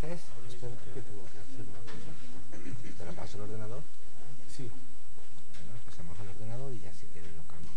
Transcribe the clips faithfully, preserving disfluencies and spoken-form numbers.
¿Este es? Espera, que tengo que hacer una cosa. ¿Te la paso el ordenador? Sí. Bueno, pasamos al ordenador y ya si quieres lo cambio.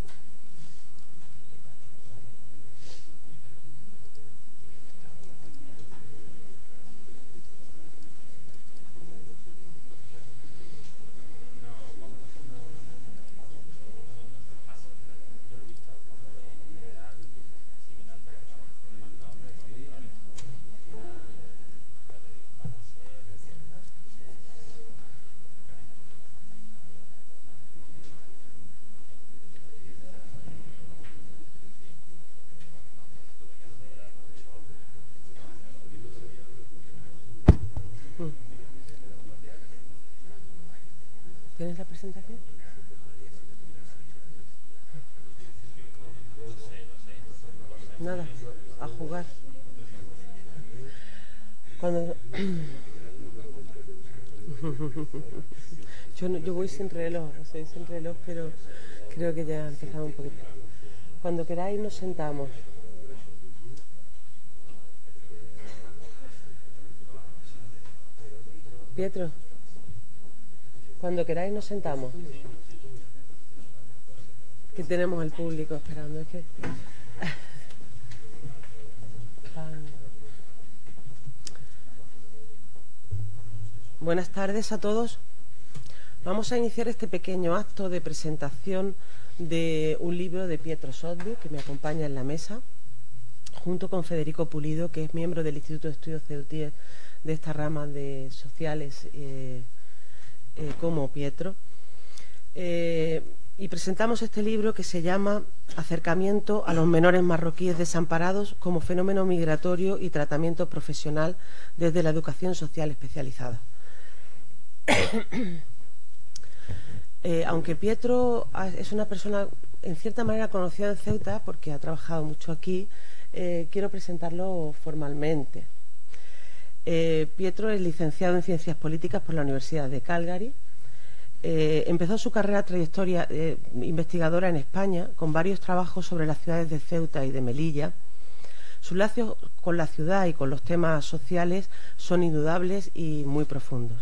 ¿Tienes la presentación? Nada, a jugar. Cuando... yo, no, yo voy sin reloj, soy sin reloj, pero creo que ya empezamos un poquito. Cuando queráis nos sentamos. Pietro, cuando queráis nos sentamos. Que tenemos al público esperando. Es que... Buenas tardes a todos. Vamos a iniciar este pequeño acto de presentación de un libro de Pietro Soddy, que me acompaña en la mesa, junto con Federico Pulido, que es miembro del Instituto de Estudios Ceutier de esta rama de sociales eh, eh, como Pietro. Eh, y presentamos este libro que se llama Acercamiento a los menores marroquíes desamparados como fenómeno migratorio y tratamiento profesional desde la educación social especializada. eh, aunque Pietro es una persona en cierta manera conocida en Ceuta porque ha trabajado mucho aquí, eh, quiero presentarlo formalmente. Eh, Pietro es licenciado en Ciencias Políticas por la Universidad de Calgary. Eh, empezó su carrera trayectoria eh, investigadora en España con varios trabajos sobre las ciudades de Ceuta y de Melilla. Sus lazos con la ciudad y con los temas sociales son indudables y muy profundos.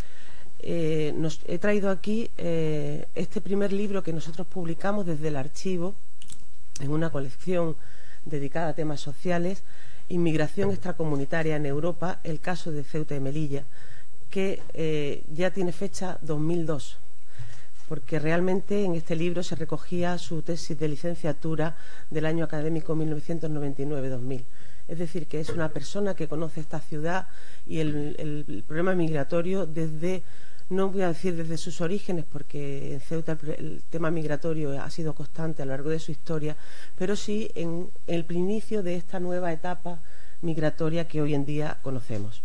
Eh, nos he traído aquí eh, este primer libro que nosotros publicamos desde el archivo en una colección dedicada a temas sociales, Inmigración extracomunitaria en Europa, el caso de Ceuta y Melilla, que eh, ya tiene fecha dos mil dos, porque realmente en este libro se recogía su tesis de licenciatura del año académico mil novecientos noventa y nueve dos mil. Es decir, que es una persona que conoce esta ciudad y el, el, el problema migratorio desde, no voy a decir desde sus orígenes, porque en Ceuta el, el tema migratorio ha sido constante a lo largo de su historia, pero sí en el inicio de esta nueva etapa migratoria que hoy en día conocemos.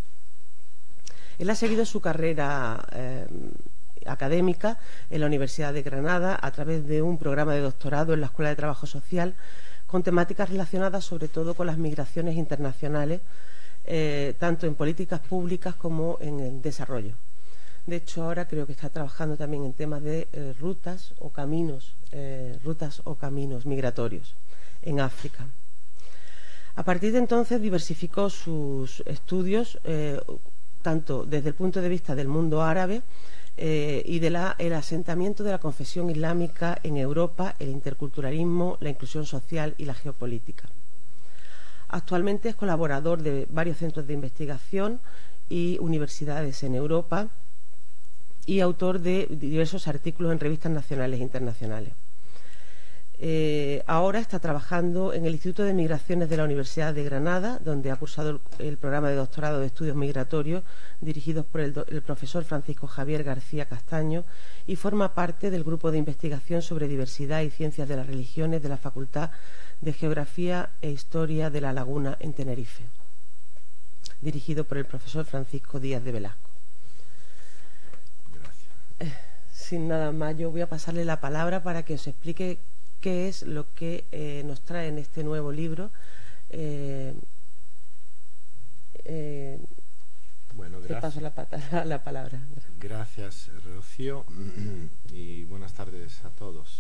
Él ha seguido su carrera eh, académica en la Universidad de Granada a través de un programa de doctorado en la Escuela de Trabajo Social con temáticas relacionadas sobre todo con las migraciones internacionales, eh, tanto en políticas públicas como en el desarrollo. De hecho, ahora creo que está trabajando también en temas de eh, rutas o caminos, eh, rutas o caminos migratorios en África. A partir de entonces diversificó sus estudios eh, tanto desde el punto de vista del mundo árabe eh, y del asentamiento de la confesión islámica en Europa, el interculturalismo, la inclusión social y la geopolítica. Actualmente es colaborador de varios centros de investigación y universidades en Europa y autor de diversos artículos en revistas nacionales e internacionales. Eh, ahora está trabajando en el Instituto de Migraciones de la Universidad de Granada, donde ha cursado el, el programa de doctorado de estudios migratorios dirigidos por el, do, el profesor Francisco Javier García Castaño, y forma parte del grupo de investigación sobre diversidad y ciencias de las religiones de la Facultad de Geografía e Historia de La Laguna en Tenerife, dirigido por el profesor Francisco Díaz de Velasco. Gracias. Eh, sin nada más, yo voy a pasarle la palabra para que os explique qué es lo que eh, nos trae en este nuevo libro. Eh, eh, bueno, te paso la, pata, la palabra. Gracias, Rocío, y buenas tardes a todos.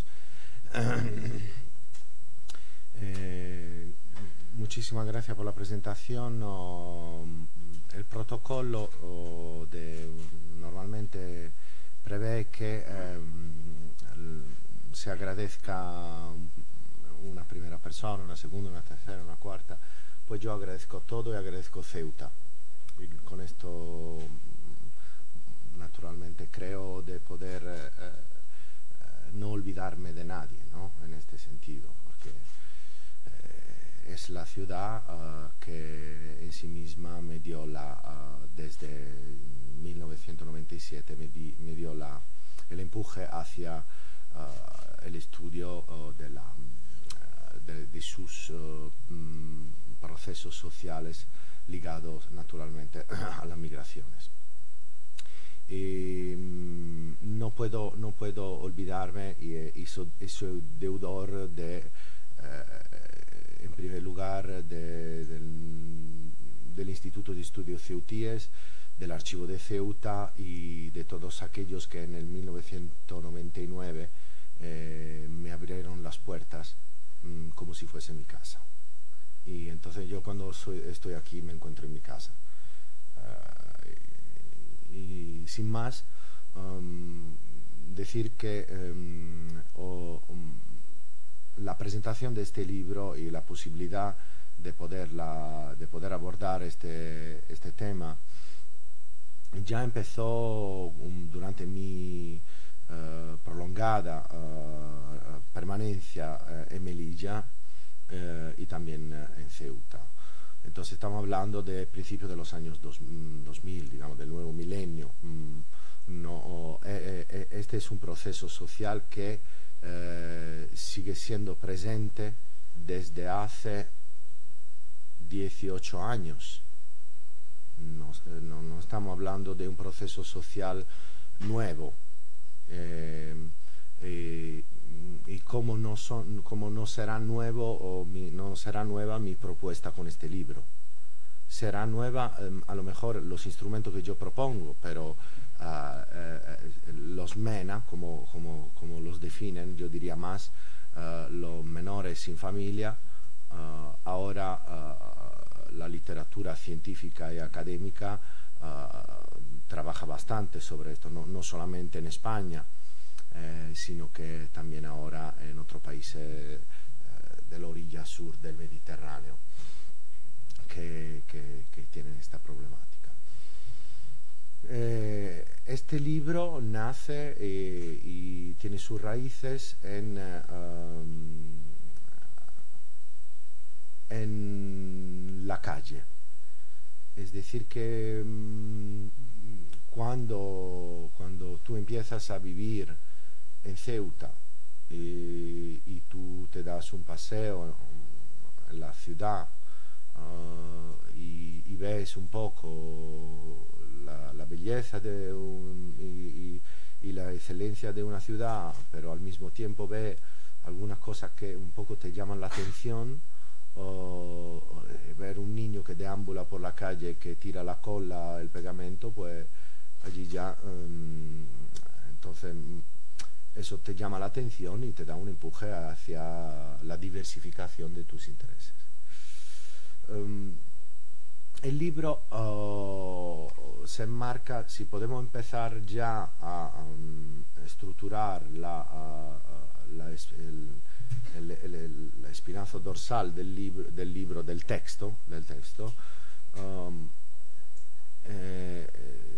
Eh, muchísimas gracias por la presentación. No, il protocollo oh, de, normalmente prevé che ehm, se agradezca una primera persona, una segunda, una tercera, una cuarta. Pues yo agradezco todo y agradezco Ceuta. Y con esto naturalmente creo de poder eh, eh, no olvidarme de nadie, ¿no? En este sentido, porque eh, es la ciudad uh, que en sí misma me dio la, uh, desde mil novecientos noventa y siete me, di, me dio la, el empuje hacia uh, el estudio uh, de, la, uh, de, de sus uh, um, procesos sociales ligados naturalmente a las migraciones. Y um, no puedo no puedo olvidarme y, y, so, y soy deudor de eh, en primer lugar de, del, del Instituto de Estudios Ceutíes, del Archivo de Ceuta y de todos aquellos que en el mil novecientos noventa y nueve eh, me abrieron las puertas um, como si fuese mi casa. Y entonces yo cuando soy, estoy aquí me encuentro en mi casa. Uh, y, y sin más, um, decir que um, o, um, la presentación de este libro y la posibilidad de, poderla, de poder abordar este, este tema ya empezó um, durante mi uh, prolongada uh, permanencia uh, en Melilla. Eh, y también eh, en Ceuta. Entonces estamos hablando de principios de los años dos, dos mil, digamos, del nuevo milenio. Mm, no, eh, eh, este es un proceso social que eh, sigue siendo presente desde hace dieciocho años. No, no, no estamos hablando de un proceso social nuevo. Eh, eh, y como no, son, como no será nuevo o mi, no será nueva mi propuesta con este libro. Será nueva eh, a lo mejor los instrumentos que yo propongo, pero uh, eh, los MENA, como, como, como los definen, yo diría más uh, los menores sin familia, uh, ahora uh, la literatura científica y académica uh, trabaja bastante sobre esto, no, no solamente en España, Eh, sino que también ahora en otros países eh, de la orilla sur del Mediterráneo que, que, que tienen esta problemática. Eh, este libro nace eh, y tiene sus raíces en, um, en la calle. Es decir que um, cuando, cuando tú empiezas a vivir en Ceuta y, y tú te das un paseo en la ciudad uh, y, y ves un poco la, la belleza de un, y, y, y la excelencia de una ciudad, pero al mismo tiempo ves algunas cosas que un poco te llaman la atención, o ver un niño que deambula por la calle que tira la cola, el pegamento, pues allí ya um, entonces eso te llama la atención y te da un empuje hacia la diversificación de tus intereses. Um, el libro uh, se enmarca, si podemos empezar ya a um, estructurar la, uh, la, el, el, el, el, la espinazo dorsal del libro, del libro, del texto, del texto um, eh,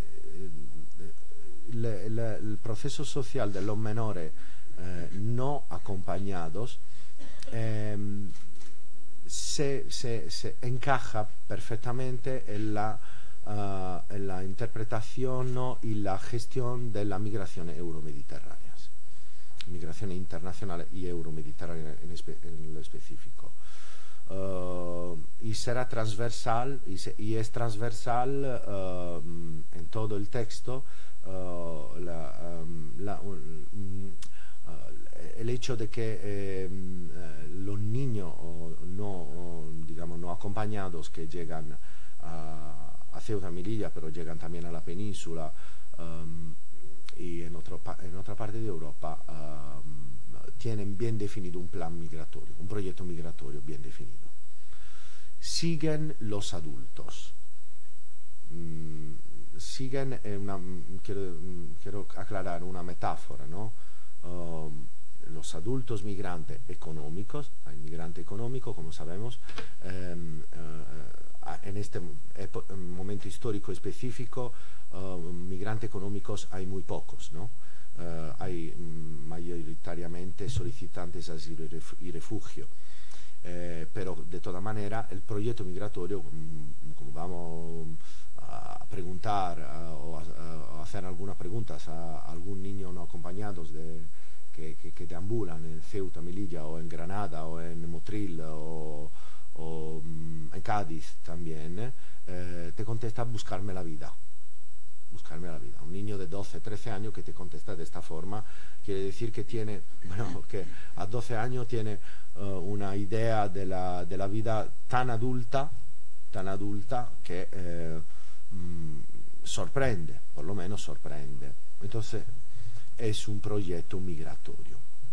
El, el, el proceso social de los menores eh, no acompañados eh, se, se, se encaja perfectamente en la, uh, en la interpretación, ¿no? y la gestión de las migraciones euromediterráneas, migraciones internacionales y euromediterráneas en, espe en lo específico. Uh, y será transversal, y, se, y es transversal uh, en todo el texto. Uh, la, um, la, um, uh, el hecho de que eh, los niños o no, o, digamos, no acompañados que llegan a, a Ceuta, Melilla, pero llegan también a la península um, y en, otro, en otra parte de Europa, um, tienen bien definido un plan migratorio, un proyecto migratorio bien definido. Siguen los adultos. Mm, siguen eh, una, quiero, quiero aclarar una metáfora, ¿no? Um, los adultos migrantes económicos, hay migrante económico, como sabemos, eh, eh, en este momento histórico específico, uh, migrantes económicos hay muy pocos, ¿no? Uh, hay mm, mayoritariamente solicitantes de asilo y, ref y refugio, eh, pero de toda manera el proyecto migratorio, mm, como vamos a preguntar uh, o a, a hacer algunas preguntas a, a algún niño no acompañados de Que, que, que deambulan en Ceuta, Melilla o en Granada o en Motril o, o um, en Cádiz también, eh, te contesta buscarme la vida, buscarme la vida. Un niño de doce, trece años que te contesta de esta forma quiere decir que tiene, bueno, que a doce años tiene uh, una idea de la, de la vida tan adulta, tan adulta que eh, mm, sorprende, por lo menos sorprende. Entonces, es un proyecto migratorio.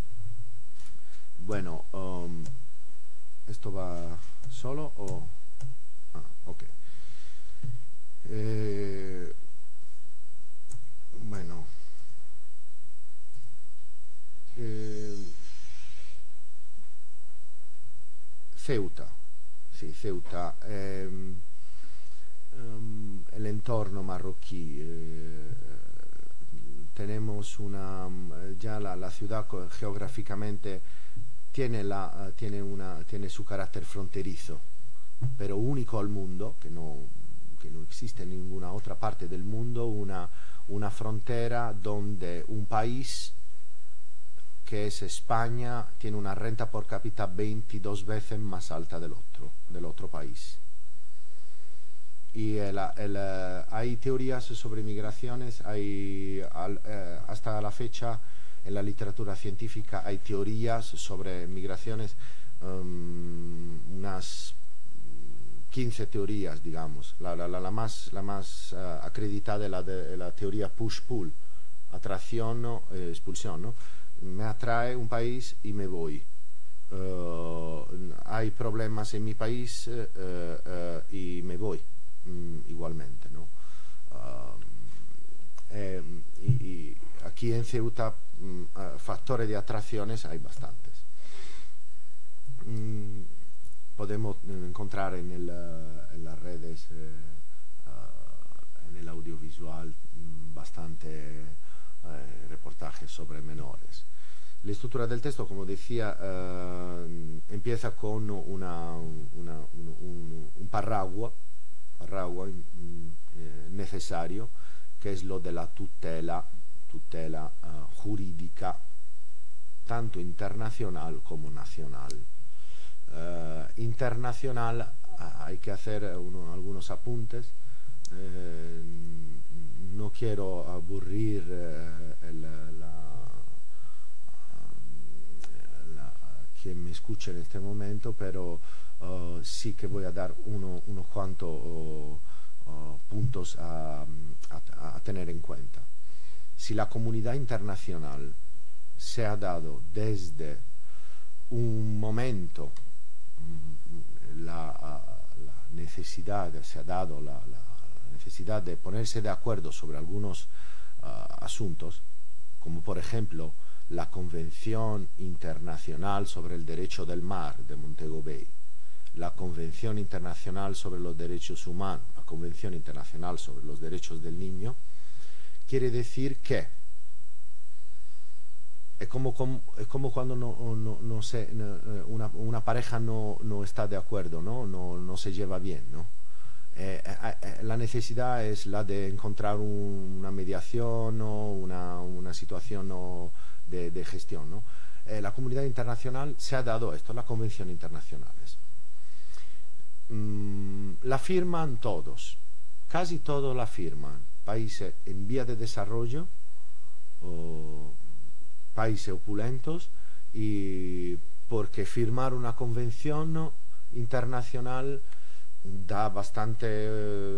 Bueno, um, ¿esto va solo o...? Ah, ok. Eh, bueno. Eh, Ceuta. Sí, Ceuta. Eh, um, el entorno marroquí. Eh, tenemos una, ya la, la ciudad geográficamente tiene, la, tiene, una, tiene su carácter fronterizo, pero único al mundo, que no, que no existe en ninguna otra parte del mundo, una, una frontera donde un país, que es España, tiene una renta por cápita veintidós veces más alta del otro, del otro país. Y el, el, hay teorías sobre migraciones, hay, al, eh, hasta la fecha en la literatura científica hay teorías sobre migraciones, um, unas quince teorías, digamos. La, la, la, la más, la más uh, acreditada es la, de, la teoría push-pull, atracción o eh, expulsión, ¿no? Me atrae un país y me voy. Uh, hay problemas en mi país uh, uh, y me voy. Mm, igualmente, ¿no? Uh, eh, y, y aquí en Ceuta mm, uh, factores de atracciones hay bastantes. Mm, podemos encontrar en, el, uh, en las redes, eh, uh, en el audiovisual, mm, bastante eh, reportajes sobre menores. La estructura del texto, como decía, uh, empieza con una, una, un, un, un parragua Parragua, eh, necesario, que es lo de la tutela, tutela uh, jurídica, tanto internacional como nacional. Uh, internacional, uh, hay que hacer uno, algunos apuntes. Eh, no quiero aburrir uh, el, la, uh, la, quien me escuche en este momento, pero Uh, sí que voy a dar uno, unos cuantos uh, uh, puntos a, a, a tener en cuenta. Si la comunidad internacional se ha dado desde un momento um, la, uh, la necesidad, se ha dado la, la necesidad de ponerse de acuerdo sobre algunos uh, asuntos, como por ejemplo la Convención Internacional sobre el Derecho del Mar de Montego Bay, la Convención Internacional sobre los Derechos Humanos, la Convención Internacional sobre los Derechos del Niño, quiere decir que es como, como, es como cuando no, no, no se, una, una pareja no, no está de acuerdo, ¿no? No, no se lleva bien, ¿no? Eh, eh, la necesidad es la de encontrar un, una mediación o una, una situación o de, de gestión, ¿no? Eh, la comunidad internacional se ha dado esto, las convenciones internacionales. Mm, la firman todos, casi todos la firman, países en vía de desarrollo o países opulentos, y porque firmar una convención internacional da bastante eh,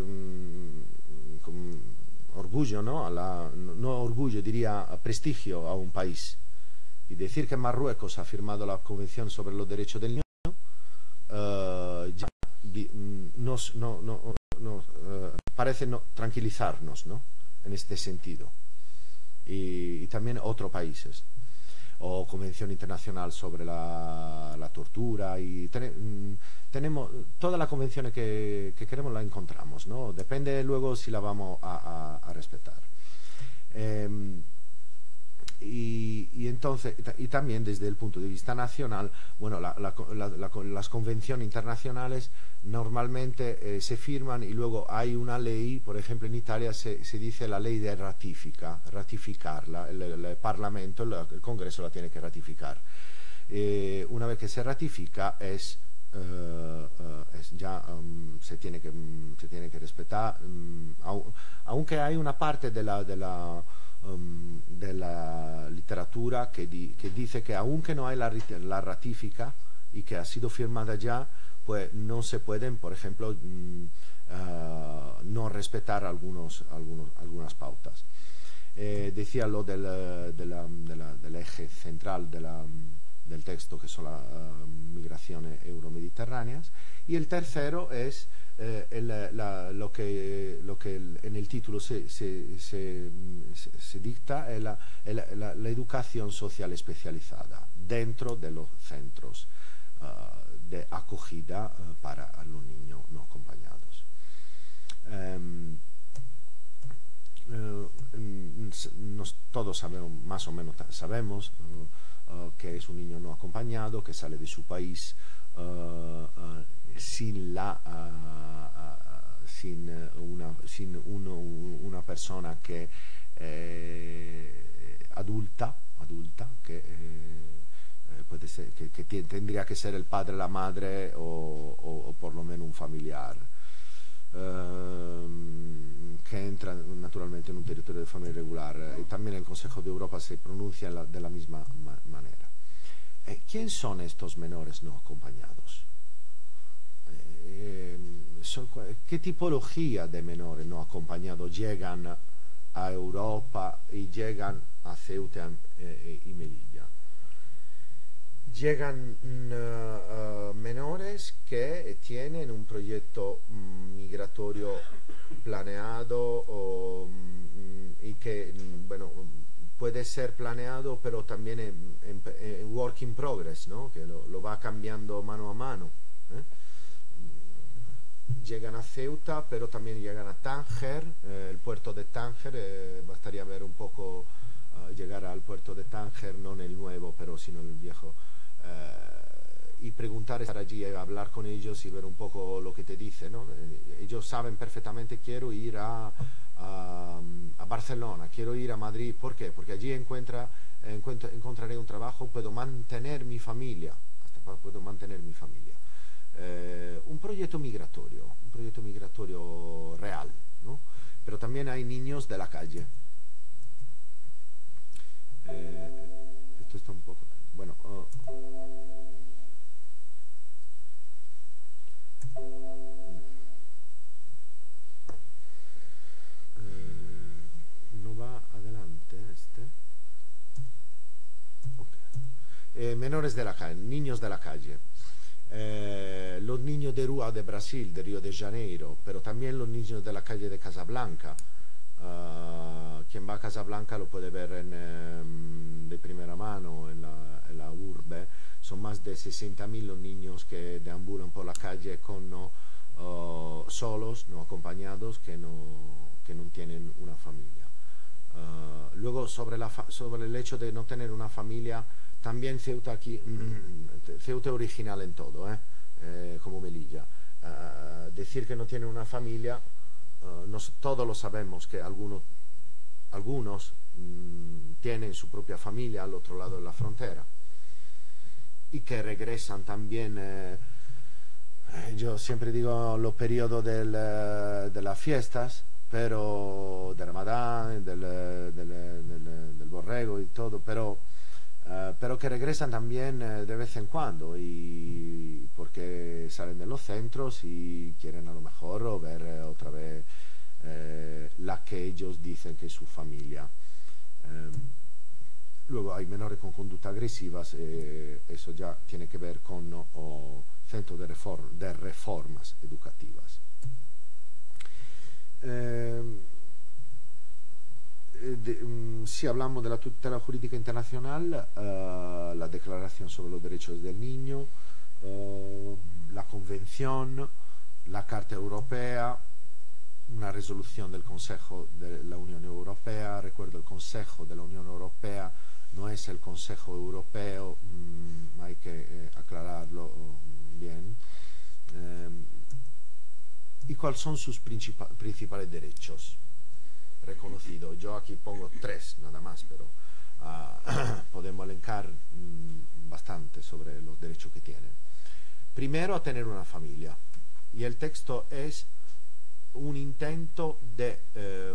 orgullo, ¿no? A la, no orgullo, diría prestigio a un país. Y decir que Marruecos ha firmado la Convención sobre los Derechos del Niño uh, ya di, nos, no, no, no, uh, parece no, tranquilizarnos, ¿no? En este sentido. Y, y también otros países. O Convención Internacional sobre la, la tortura. Y ten, tenemos todas las convenciones que, que queremos la encontramos, ¿no? Depende luego si la vamos a, a, a respetar. Eh, Y, y entonces y también desde el punto de vista nacional, bueno, la, la, la, la, las convenciones internacionales normalmente eh, se firman y luego hay una ley, por ejemplo en Italia se, se dice la ley de ratifica, ratificarla, el, el Parlamento, el, el Congreso la tiene que ratificar. Eh, una vez que se ratifica es, uh, uh, es ya um, se, tiene que, um, se tiene que respetar, um, au, aunque hay una parte de la, de la Um, de la literatura que, di, que dice que aunque no hay la, la ratifica y que ha sido firmada ya, pues no se pueden, por ejemplo, um, uh, no respetar algunos, algunos, algunas pautas. Eh, decía lo del, de la, de la, del eje central de la, del texto, que son las uh, migraciones euromediterráneas, y el tercero es Eh, el, la, lo que, lo que el, en el título se, se, se, se, se dicta es la, el, la, la educación social especializada dentro de los centros uh, de acogida uh, para los niños no acompañados. Um, uh, nos, todos sabemos, más o menos sabemos uh, uh, que es un niño no acompañado, que sale de su país uh, uh, sin la uh, uh, sin una sin uno, una persona que eh, adulta adulta que eh, puede ser que, que tendría que ser el padre, la madre o, o, o por lo menos un familiar uh, que entra naturalmente en un territorio de forma irregular. Y también el Consejo de Europa se pronuncia la, de la misma ma manera. Eh, ¿Quién son estos menores no acompañados? Eh, son, ¿Qué tipología de menores no acompañados llegan a Europa y llegan a Ceuta eh, y Melilla? Llegan uh, uh, menores que tienen un proyecto um, migratorio planeado o, um, y que, um, bueno, puede ser planeado, pero también en, en, en work in progress, ¿no? Que lo, lo va cambiando mano a mano. ¿eh? Llegan a Ceuta, pero también llegan a Tánger, eh, el puerto de Tánger, eh, bastaría ver un poco, uh, llegar al puerto de Tánger, no en el nuevo, pero sino en el viejo, eh, y preguntar, estar allí, hablar con ellos y ver un poco lo que te dice, ¿no? Eh, ellos saben perfectamente, quiero ir a, a, a Barcelona, quiero ir a Madrid. ¿Por qué? Porque allí encuentra, encuentra, encontraré un trabajo, puedo mantener mi familia, hasta puedo mantener mi familia. Eh, un proyecto migratorio, un proyecto migratorio real, ¿no? Pero también hay niños de la calle. Eh, esto está un poco... Bueno, uh, eh, no va adelante este. Okay. Eh, menores de la calle, niños de la calle. Eh, los niños de Rúa de Brasil, de Río de Janeiro, pero también los niños de la calle de Casablanca. Uh, quien va a Casablanca lo puede ver en, um, de primera mano en la, en la urbe. Son más de sesenta mil los niños que deambulan por la calle con, uh, solos, no acompañados, que no, que no tienen una familia. Uh, luego sobre, la fa sobre el hecho de no tener una familia, también Ceuta aquí, mm, Ceuta original en todo, ¿eh? Eh, como Melilla. Uh, decir que no tiene una familia, uh, nos, todos lo sabemos que algunos, algunos mm, tienen su propia familia al otro lado de la frontera y que regresan también. Eh, yo siempre digo los periodos del, de las fiestas, pero del Ramadán, del, del, del, del borrego y todo, pero Uh, pero que regresan también uh, de vez en cuando, y porque salen de los centros y quieren a lo mejor o ver uh, otra vez uh, la que ellos dicen que es su familia. Um, luego hay menores con conductas agresivas, eh, eso ya tiene que ver con oh, centros de, reform de reformas educativas. Eh, de, um, si hablamos de la tutela jurídica internacional, uh, la Declaración sobre los Derechos del Niño, uh, la Convención, la Carta Europea, una resolución del Consejo de la Unión Europea. Recuerdo, el Consejo de la Unión Europea no es el Consejo Europeo, mmm, hay que eh, aclararlo bien. Eh, ¿Y cuáles son sus principal, principales derechos reconocidos? Yo aquí pongo tres nada más, pero uh, podemos elencar mmm, bastante sobre los derechos que tienen. Primero, a tener una familia. Y el texto es un intento de eh,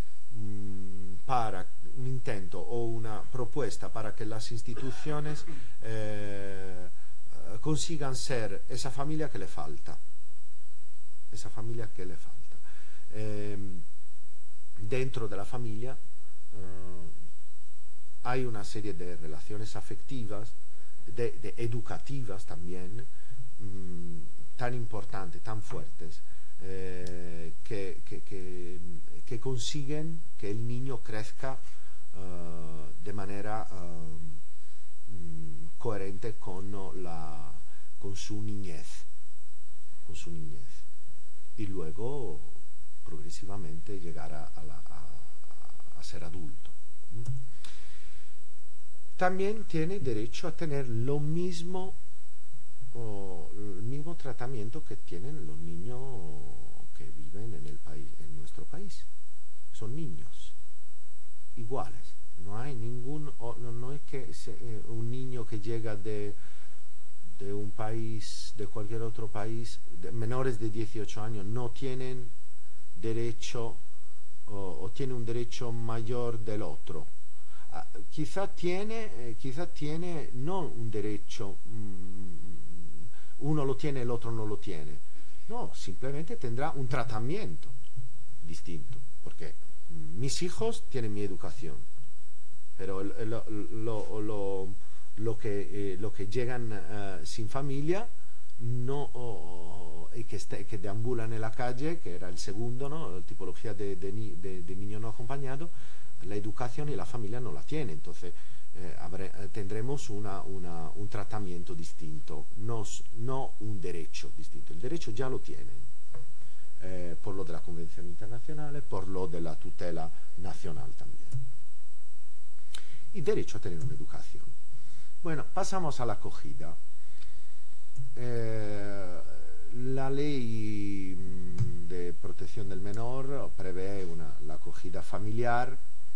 para un intento o una propuesta para que las instituciones eh, consigan ser esa familia que le falta, esa familia que le falta. Eh, dentro de la familia eh, hay una serie de relaciones afectivas, de, de educativas también, mmm, tan importantes, tan fuertes, eh, que, que, que, que consiguen que el niño crezca uh, de manera uh, mm, coherente con, la, con su niñez, con su niñez, y luego progresivamente llegar a, a, la, a, a ser adulto. También tiene derecho a tener lo mismo o el mismo tratamiento que tienen los niños que viven en el país, en nuestro país. Son niños iguales. No hay ningún, no, no es que se, eh, un niño que llega de, de un país, de cualquier otro país, de menores de dieciocho años, no tienen derecho o, o tiene un derecho mayor del otro. Ah, quizá tiene, eh, quizá tiene no un derecho, mmm, uno lo tiene, el otro no lo tiene. No, simplemente tendrá un tratamiento distinto, porque mis hijos tienen mi educación, pero lo, lo, lo, lo, que, eh, lo que llegan uh, sin familia no, oh, y que, este, que deambulan en la calle, que era el segundo, ¿no? La tipología de, de, de, de niño no acompañado, la educación y la familia no la tiene. Entonces eh, habré, tendremos una, una, un tratamiento distinto, no, no un derecho distinto. El derecho ya lo tienen, eh, por lo de la Convención Internacional, por lo de la tutela nacional también. Y derecho a tener una educación. Bueno, pasamos a la acogida. Eh, la ley de protección del menor prevé una, la acogida familiar,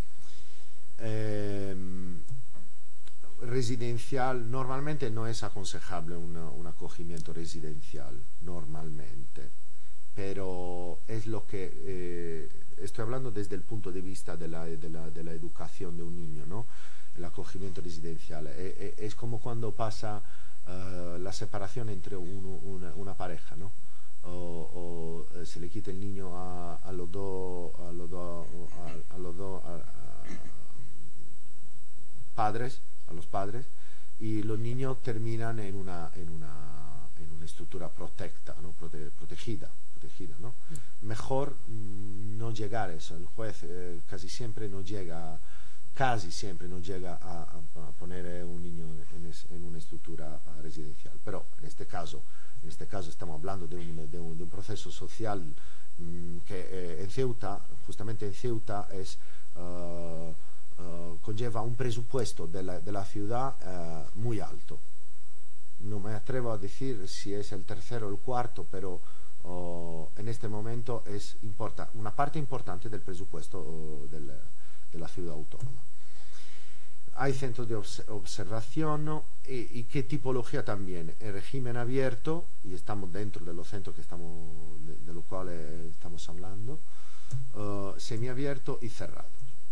eh, residencial. Normalmente no es aconsejable una, un acogimiento residencial, normalmente, pero es lo que eh, estoy hablando desde el punto de vista de la, de la, de la educación de un niño, ¿no? El acogimiento residencial eh, eh, es como cuando pasa uh, la separación entre uno, una, una pareja, ¿no? O, o se le quita el niño a, a los dos a los dos a, a los dos padres, a los padres, y los niños terminan en una en una en una estructura protecta, ¿no? Prote, protegida, protegida, ¿no? Mm. Mejor mm, no llegar a eso. El juez eh, casi siempre no llega, casi siempre no llega a, a, a poner un niño en, es, en una estructura residencial. Pero en este caso, en este caso estamos hablando de un, de un, de un proceso social mmm, que eh, en Ceuta, justamente en Ceuta, es uh, Uh, conlleva un presupuesto de la, de la ciudad uh, muy alto. No me atrevo a decir si es el tercero o el cuarto, pero uh, en este momento es importa, una parte importante del presupuesto uh, del, de la ciudad autónoma. Hay centros de obs observación, ¿no? y, y qué tipología también. El régimen abierto, y estamos dentro de los centros que estamos, de, de los cuales estamos hablando, uh, semiabierto y cerrado.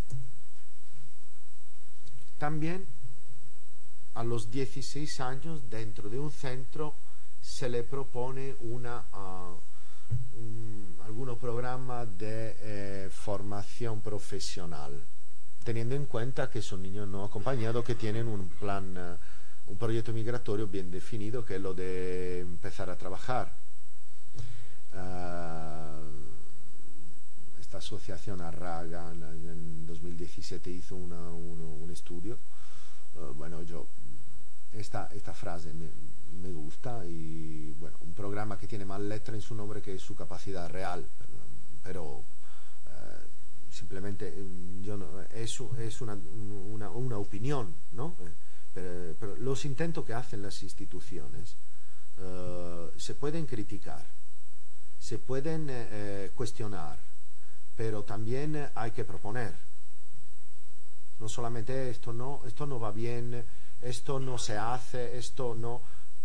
También a los dieciséis años, dentro de un centro, se le propone una, uh, un, algún programa de eh, formación profesional, teniendo en cuenta que son niños no acompañados que tienen un plan, uh, un proyecto migratorio bien definido, que es lo de empezar a trabajar. Uh, Asociación Arraga en, en dos mil diecisiete hizo una, uno, un estudio. Uh, bueno, yo, esta, esta frase me, me gusta, y bueno, un programa que tiene más letra en su nombre que su capacidad real, pero uh, simplemente yo no, es, es una, una, una opinión, ¿no? Pero, pero los intentos que hacen las instituciones uh, se pueden criticar, se pueden eh, cuestionar, pero también eh, hay que proponer. No solamente esto no, esto no va bien, esto no se hace, esto no.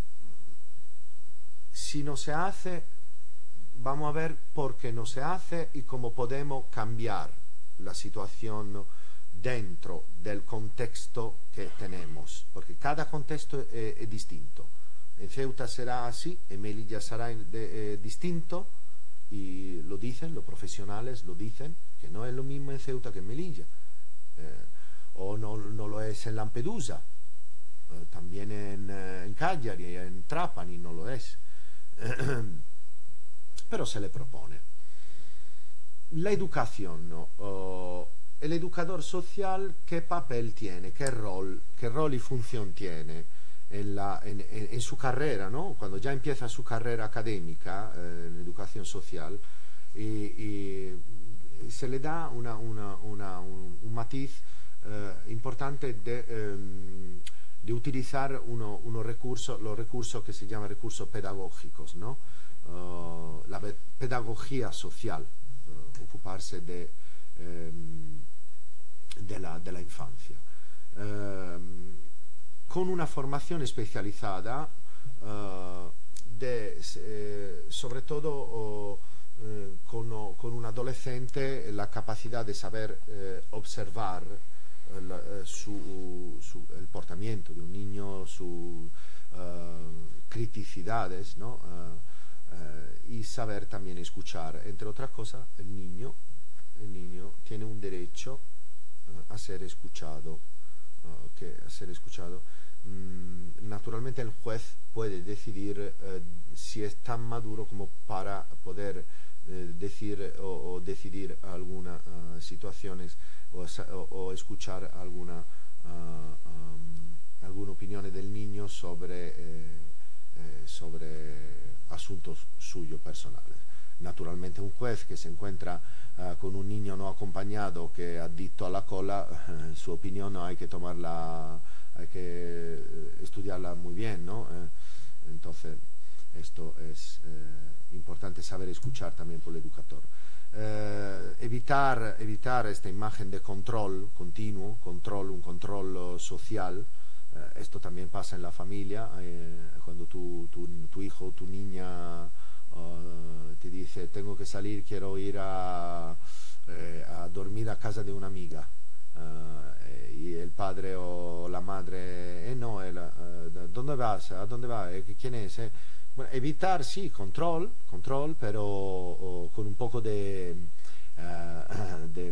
Si no se hace, vamos a ver por qué no se hace y cómo podemos cambiar la situación dentro del contexto que tenemos, porque cada contexto es, es distinto. En Ceuta será así, en Melilla será de, eh, distinto, y lo dicen, los profesionales lo dicen, que no es lo mismo en Ceuta que en Melilla, eh, o no, no lo es en Lampedusa, eh, también en, eh, en Cagliari, en Trapani no lo es, pero se le propone. La educación, ¿no? Oh, el educador social, ¿qué papel tiene? ¿Qué rol, qué rol y función tiene en, la, en, en, en su carrera, ¿no? Cuando ya empieza su carrera académica eh, en educación social, y, y se le da una, una, una, un, un matiz eh, importante de, eh, de utilizar uno, uno recurso, los recursos que se llaman recursos pedagógicos, ¿no? Uh, la pedagogía social, uh, ocuparse de, um, de, la, de la infancia. Um, con una formación especializada, uh, de, eh, sobre todo uh, uh, con, uh, con un adolescente, la capacidad de saber uh, observar uh, la, uh, su, su, el portamiento de un niño, sus uh, criticidades, ¿no? Uh, Uh, y saber también escuchar. Entre otras cosas, el niño, el niño tiene un derecho uh, a ser escuchado, uh, que a ser escuchado. Mm, naturalmente el juez puede decidir uh, si es tan maduro como para poder uh, decir o, o decidir algunas uh, situaciones o, o, o escuchar alguna, uh, um, alguna opinión del niño sobre, eh, eh, sobre asuntos suyos personales. Naturalmente un juez que se encuentra uh, con un niño no acompañado que es adicto a la cola, uh, su opinión no hay que tomarla, hay que uh, estudiarla muy bien, ¿no? Uh, entonces esto es uh, importante saber escuchar también por el educador. Uh, evitar, evitar esta imagen de control continuo, control, un control social. Uh, esto también pasa en la familia, eh, cuando tu, tu, tu hijo o tu niña uh, te dice tengo que salir, quiero ir a, eh, a dormir a casa de una amiga, uh, y el padre o la madre, eh no, el, uh, ¿dónde vas? ¿A dónde vas? ¿Quién es? Eh? Bueno, evitar, sí, control, control, pero o, con un poco de... Uh, de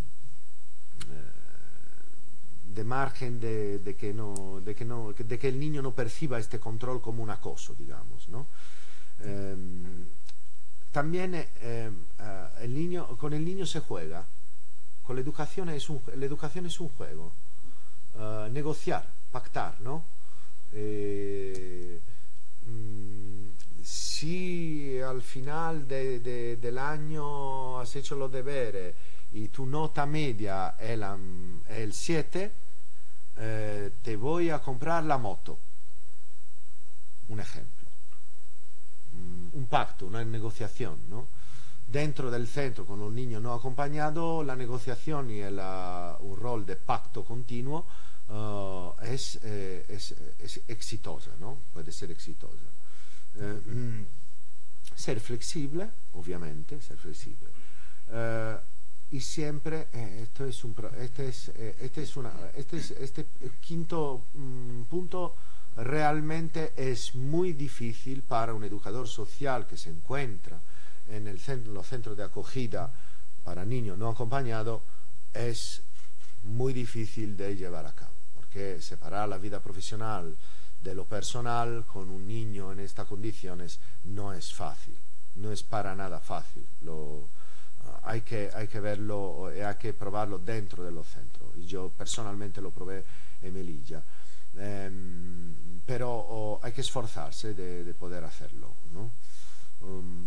de margen de, de, que no, de, que no, de que el niño no perciba este control como un acoso, digamos, ¿no? Eh, también eh, eh, el niño, con el niño se juega, con la educación es un, la educación es un juego, uh, negociar, pactar, ¿no? Eh, mm, si al final de, de, del año has hecho los deberes y tu nota media es, la, es el siete, eh, te voy a comprar la moto. Un ejemplo. Mm, un pacto, una negociación, ¿no? Dentro del centro, con un niño no acompañado, la negociación y el, uh, un rol de pacto continuo uh, es, eh, es, es exitosa, ¿no? Puede ser exitosa. Eh, mm, ser flexible, obviamente, ser flexible. Uh, y siempre eh, esto es un este es eh, este es una este es este quinto mm, punto realmente es muy difícil para un educador social que se encuentra en el centro, los centros de acogida para niños no acompañados. Es muy difícil de llevar a cabo, porque separar la vida profesional de lo personal con un niño en estas condiciones no es fácil, no es para nada fácil. Lo hay que, hay que verlo y hay que probarlo dentro de los centros. Y yo personalmente lo probé en Melilla. Eh, pero oh, hay que esforzarse de, de poder hacerlo, ¿no? Um,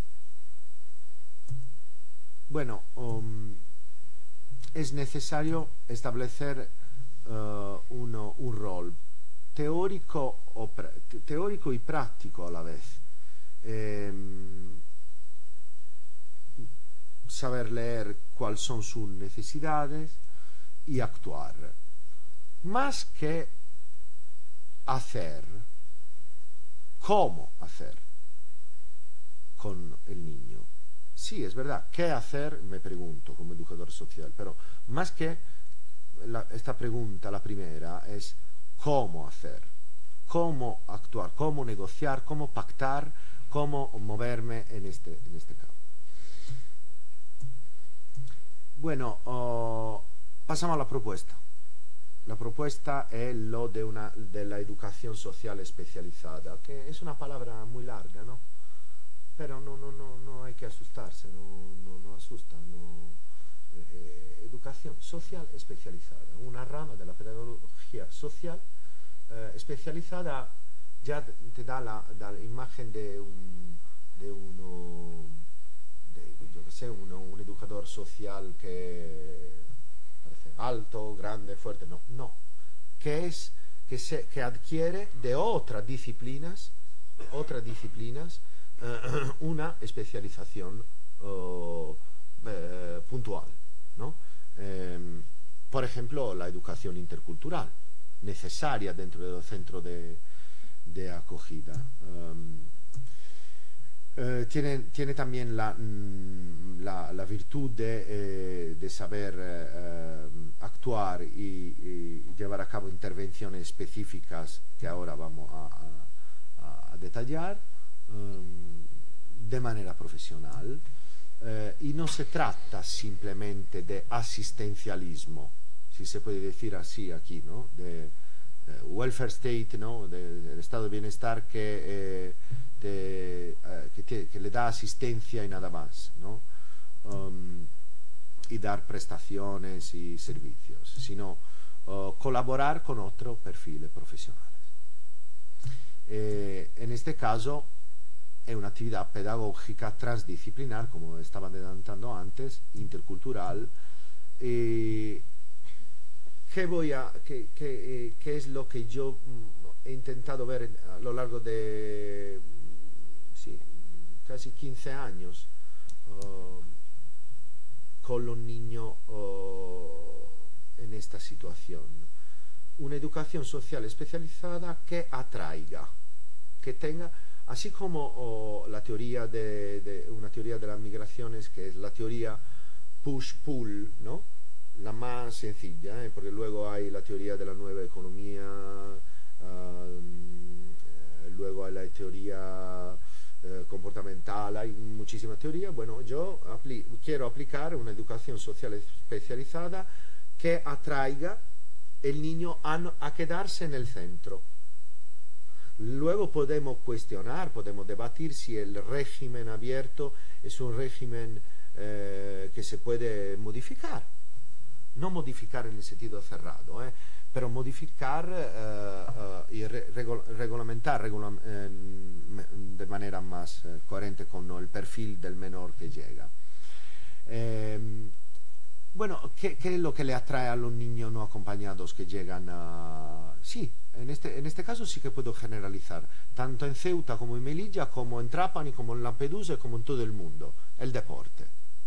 bueno, um, es necesario establecer uh, uno, un rol teórico, o teórico y práctico a la vez. Eh, saber leer cuáles son sus necesidades y actuar. Más que hacer, cómo hacer con el niño. Sí, es verdad, ¿qué hacer? Me pregunto como educador social, pero más que la, esta pregunta, la primera, es cómo hacer, cómo actuar, cómo negociar, cómo pactar, cómo moverme en este, en este campo. Bueno, oh, pasamos a la propuesta. La propuesta es lo de, una, de la educación social especializada, que es una palabra muy larga, ¿no? Pero no, no, no, no hay que asustarse, no, no, no asusta. No. Eh, educación social especializada, una rama de la pedagogía social eh, especializada ya te da la, da la imagen de, un, de uno, de, yo que sé, uno, un educador social que parece alto, grande, fuerte, no, no, que es que, se, que adquiere de otras disciplinas, otras disciplinas, eh, una especialización oh, eh, puntual, ¿no? Eh, por ejemplo, la educación intercultural, necesaria dentro del centro de, de acogida. Um, eh, tiene, tiene también la, la, la virtud de, eh, de saber eh, actuar y, y llevar a cabo intervenciones específicas que ahora vamos a, a, a detallar um, de manera profesional. Eh, y no se trata simplemente de asistencialismo, si se puede decir así aquí, ¿no? De, de welfare state, ¿no? De, del estado de bienestar que, eh, de, eh, que, te, que le da asistencia y nada más, ¿no? Um, y dar prestaciones y servicios, sino uh, colaborar con otros perfiles profesionales. Eh, en este caso es una actividad pedagógica transdisciplinar, como estaba adelantando antes, intercultural. Eh, ¿qué, voy a, qué, qué, eh, ¿Qué es lo que yo mm, he intentado ver en, a lo largo de mm, sí, casi quince años uh, con los niños uh, en esta situación? Una educación social especializada que atraiga, que tenga... Así como oh, la teoría de, de una teoría de las migraciones, que es la teoría push-pull, ¿no? La más sencilla, ¿eh? Porque luego hay la teoría de la nueva economía, uh, luego hay la teoría uh, comportamental, hay muchísimas teorías. Bueno, yo apli quiero aplicar una educación social especializada que atraiga el niño a, no, a quedarse en el centro. Luego podemos cuestionar, podemos debatir si el régimen abierto es un régimen eh, que se puede modificar. No modificar en el sentido cerrado, eh, pero modificar eh, eh, y re regol regulamentar regula eh, de manera más eh, coherente con el perfil del menor que llega. Eh, bueno, ¿qué, ¿qué es lo que le atrae a los niños no acompañados que llegan a... Sí, en este, en este caso sí que puedo generalizar, tanto en Ceuta como en Melilla, como en Trapani, como en Lampedusa, como en todo el mundo, el deporte.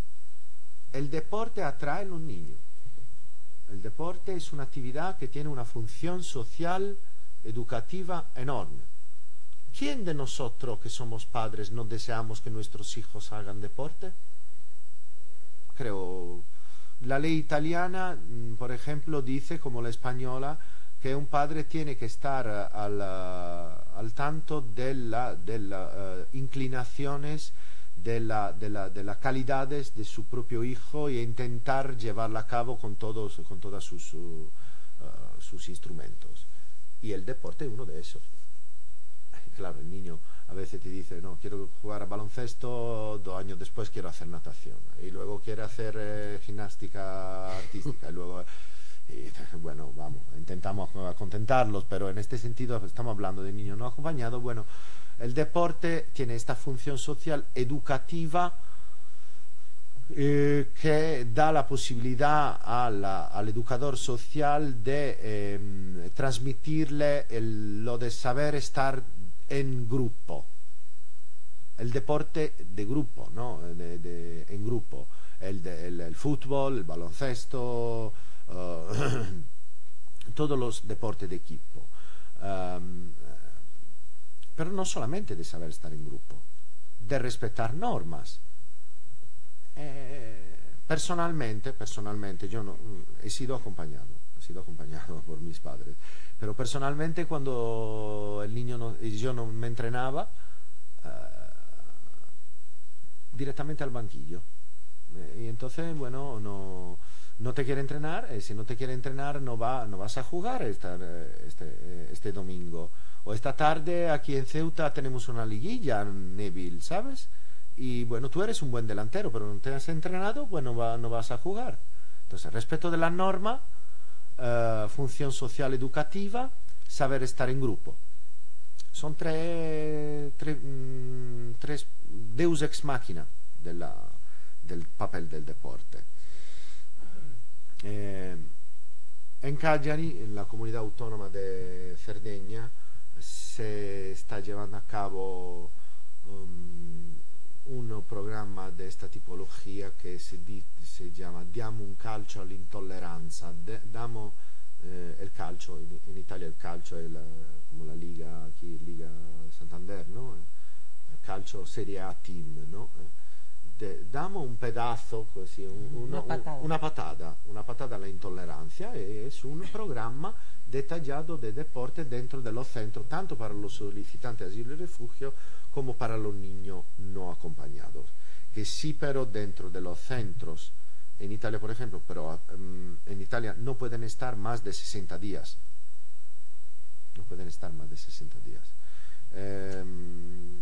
El deporte atrae a los niños. El deporte es una actividad que tiene una función social, educativa enorme. ¿Quién de nosotros que somos padres no deseamos que nuestros hijos hagan deporte? Creo... La ley italiana, por ejemplo, dice, como la española, que un padre tiene que estar al, al tanto de las de la, uh, inclinaciones, de las de la, de la calidades de su propio hijo e intentar llevarla a cabo con todos con todos sus, uh, sus instrumentos. Y el deporte es uno de esos. Claro, el niño a veces te dice, no, quiero jugar a baloncesto, dos años después quiero hacer natación, y luego quiere hacer eh, gimnástica artística, y luego, y, bueno, vamos, intentamos contentarlos, pero en este sentido estamos hablando de niños no acompañados. Bueno, el deporte tiene esta función social educativa eh, que da la posibilidad a la, al educador social de eh, transmitirle el, lo de saber estar en grupo, el deporte de grupo, ¿no? De, de, en grupo, el, de, el, el fútbol, el baloncesto, uh, todos los deportes de equipo, um, pero no solamente de saber estar en grupo, de respetar normas. Eh, personalmente, personalmente yo no, he sido acompañado, he sido acompañado por mis padres. Pero personalmente cuando el niño no, yo no me entrenaba, uh, directamente al banquillo. Eh, y entonces, bueno, no, no te quiere entrenar, y si no te quiere entrenar no, va, no vas a jugar esta, este, este domingo. O esta tarde aquí en Ceuta tenemos una liguilla, Neville, ¿sabes? Y bueno, tú eres un buen delantero, pero no te has entrenado, pues no, va, no vas a jugar. Entonces, respecto de la norma, Uh, función social educativa, saber estar en grupo. Son tres, tres, mm, tres deus ex machina de la, del papel del deporte. Eh, en Cagliari, en la comunidad autónoma de Cerdeña, se está llevando a cabo um, un programa de esta tipología que se, di, se llama Diamo un calcio all'intolleranza. De, damos eh, el calcio, in, in Italia el calcio è la, come la Liga, aquí Liga Santander, ¿no? El calcio Serie A Team, ¿no? De, damos un pedazo, così, un, una, un, patada. una patada, una patada alla intolleranza, e es un programa detallado de deporte dentro de los centros, tanto para los solicitantes de asilo y refugio como para los niños no acompañados, que sí, pero dentro de los centros, en Italia por ejemplo, pero um, en Italia no pueden estar más de sesenta días, no pueden estar más de sesenta días. Um,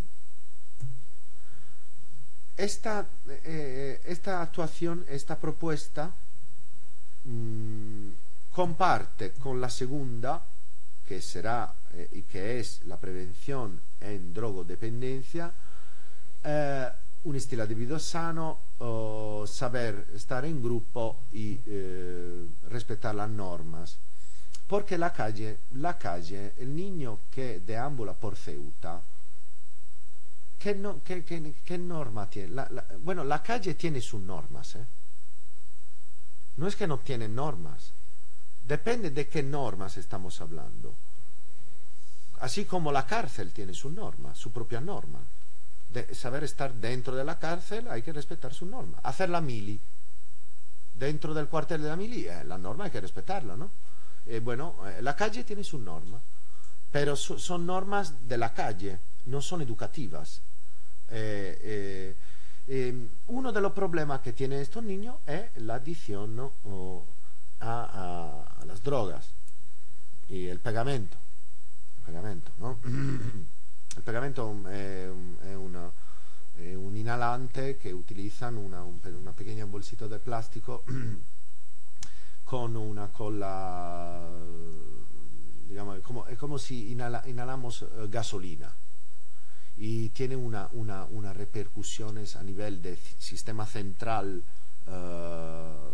esta, eh, esta actuación, esta propuesta um, comparte con la segunda, que será eh, y que es la prevención en drogodependencia, eh, un estilo de vida sano, oh, saber estar en grupo y eh, respetar las normas. Porque la calle, la calle, el niño que deambula por Ceuta, ¿qué, no, qué, qué, qué norma tiene? La, la, bueno, la calle tiene sus normas, ¿eh? No es que no tiene normas, depende de qué normas estamos hablando. Así como la cárcel tiene su norma, su propia norma. De saber estar dentro de la cárcel hay que respetar su norma. Hacer la mili dentro del cuartel de la mili, eh, la norma hay que respetarla, ¿no? Eh, bueno, eh, la calle tiene su norma, pero so, son normas de la calle, no son educativas. Eh, eh, eh, uno de los problemas que tienen estos niños es la adicción, ¿no? o a, a, a las drogas y el pegamento. Pegamento, ¿no? El pegamento è, è, una, è un inhalante che utilizzano una, un, una pequeña bolsita de plástico con una colla, digamos, como, es como si inhala, inhalamos uh, gasolina, y tiene una, una, una repercusiones a nivel de sistema central uh,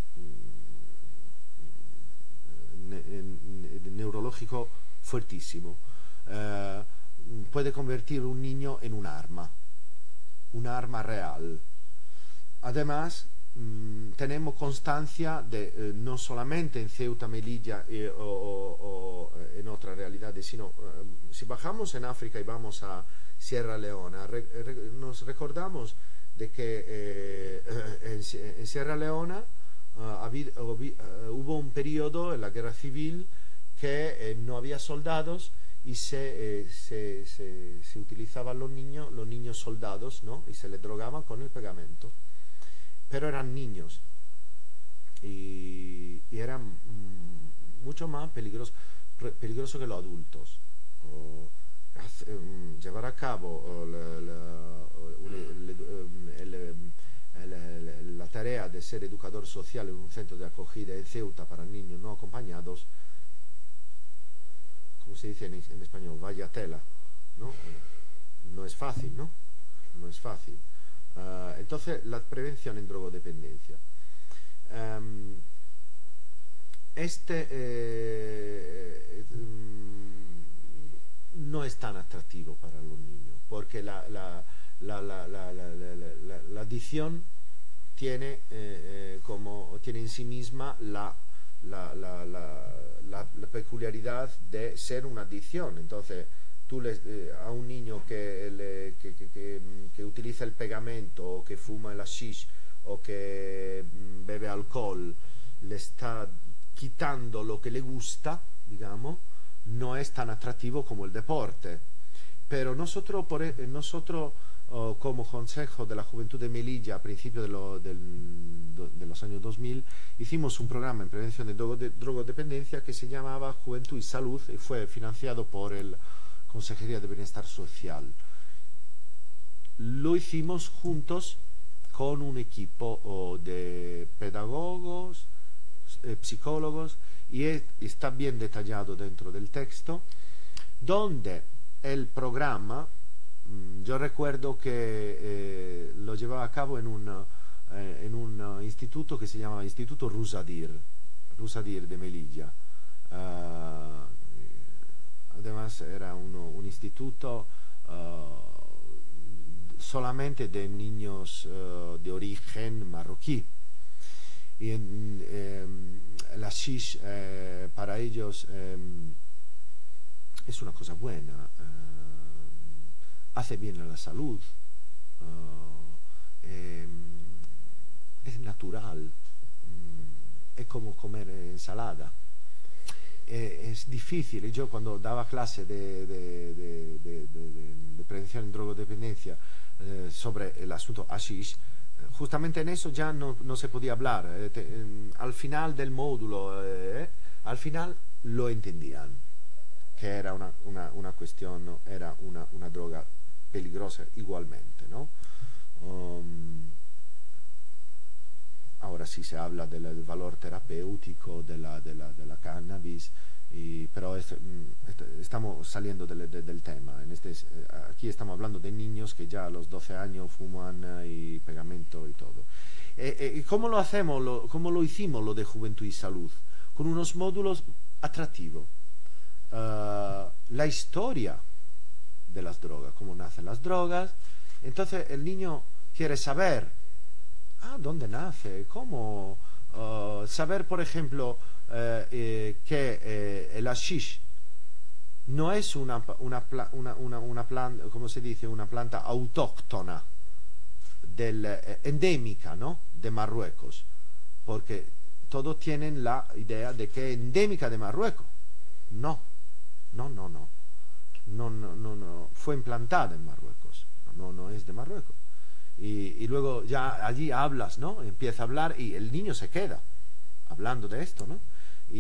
ne, ne, neurológico fuertísimo. Uh, puede convertir un niño en un arma, un arma real. Además, mmm, tenemos constancia de, eh, no solamente en Ceuta, Melilla eh, o, o, o en otras realidades, sino eh, si bajamos en África y vamos a Sierra Leona, re, re, nos recordamos de que eh, en, en Sierra Leona uh, habi, hubi, uh, hubo un periodo en la guerra civil que eh, no había soldados y se, eh, se, se, se utilizaban los niños, los niños soldados, ¿no? Y se les drogaban con el pegamento. Pero eran niños y, y eran mm, mucho más peligrosos peligroso que los adultos. O, um, llevar a cabo uh, la, la, le, le, le, le, la tarea de ser educador social en un centro de acogida en Ceuta para niños no acompañados, como se dice en, en español, vaya tela, ¿no? No es fácil, ¿no? No es fácil. Uh, entonces, la prevención en drogodependencia. Um, este eh, no es tan atractivo para los niños, porque la, la, la, la, la, la, la, la, la adicción tiene, eh, eh, como, tiene en sí misma la, la, la, la, la, la peculiaridad de ser una adicción. Entonces, tú le, eh, a un niño que, le, que, que, que, que utiliza el pegamento, o que fuma el hashish, o que mm, bebe alcohol, le está quitando lo que le gusta, digamos, no es tan atractivo como el deporte. Pero nosotros, por, nosotros oh, como Consejo de la Juventud de Melilla, a principios de, lo, del, de los años dos mil, hicimos un programa en prevención de, drogo, de drogodependencia que se llamaba Juventud y Salud, y fue financiado por el Consejería de Bienestar Social. Lo hicimos juntos con un equipo oh, de pedagogos, eh, psicólogos, y es, está bien detallado dentro del texto, donde el programa, mmm, yo recuerdo que eh, lo llevaba a cabo en un, eh, en un uh, instituto que se llamaba Instituto Rusadir, Rusadir de Melilla. Uh, además era uno, un instituto uh, solamente de niños uh, de origen marroquí. Y en, eh, el hashish eh, para ellos eh, es una cosa buena, eh, hace bien a la salud, eh, es natural, es como comer ensalada. Eh, es difícil, y yo cuando daba clase de, de, de, de, de, de prevención en drogodependencia eh, sobre el asunto hashish, justamente en eso ya no, no se podía hablar. Eh, te, eh, al final del módulo, eh, al final lo entendían, que era una, una, una cuestión, ¿no? Era una, una droga peligrosa igualmente, ¿no? Um, ahora sí se habla del, del valor terapéutico de la, de la, de la cannabis, y, pero es, mm, estamos saliendo del, del, del tema. En este, aquí estamos hablando de niños que ya a los doce años fuman y pegamento y todo. Eh, eh, ¿Cómo lo hacemos? Lo, ¿Cómo lo hicimos lo de Juventud y Salud? Con unos módulos atractivos. Uh, la historia de las drogas, cómo nacen las drogas. Entonces el niño quiere saber, ah, ¿dónde nace? ¿Cómo? Uh, saber, por ejemplo, eh, eh, que eh, el hashish no es una, una, una, una, una planta, ¿cómo se dice? Una planta autóctona, del, eh, endémica, ¿no? De Marruecos, porque todos tienen la idea de que es endémica de Marruecos. No, no, no, no, no, no, no, no. Fue implantada en Marruecos, no, no es de Marruecos. Y, y luego ya allí hablas, ¿no? Empieza a hablar y el niño se queda hablando de esto, ¿no?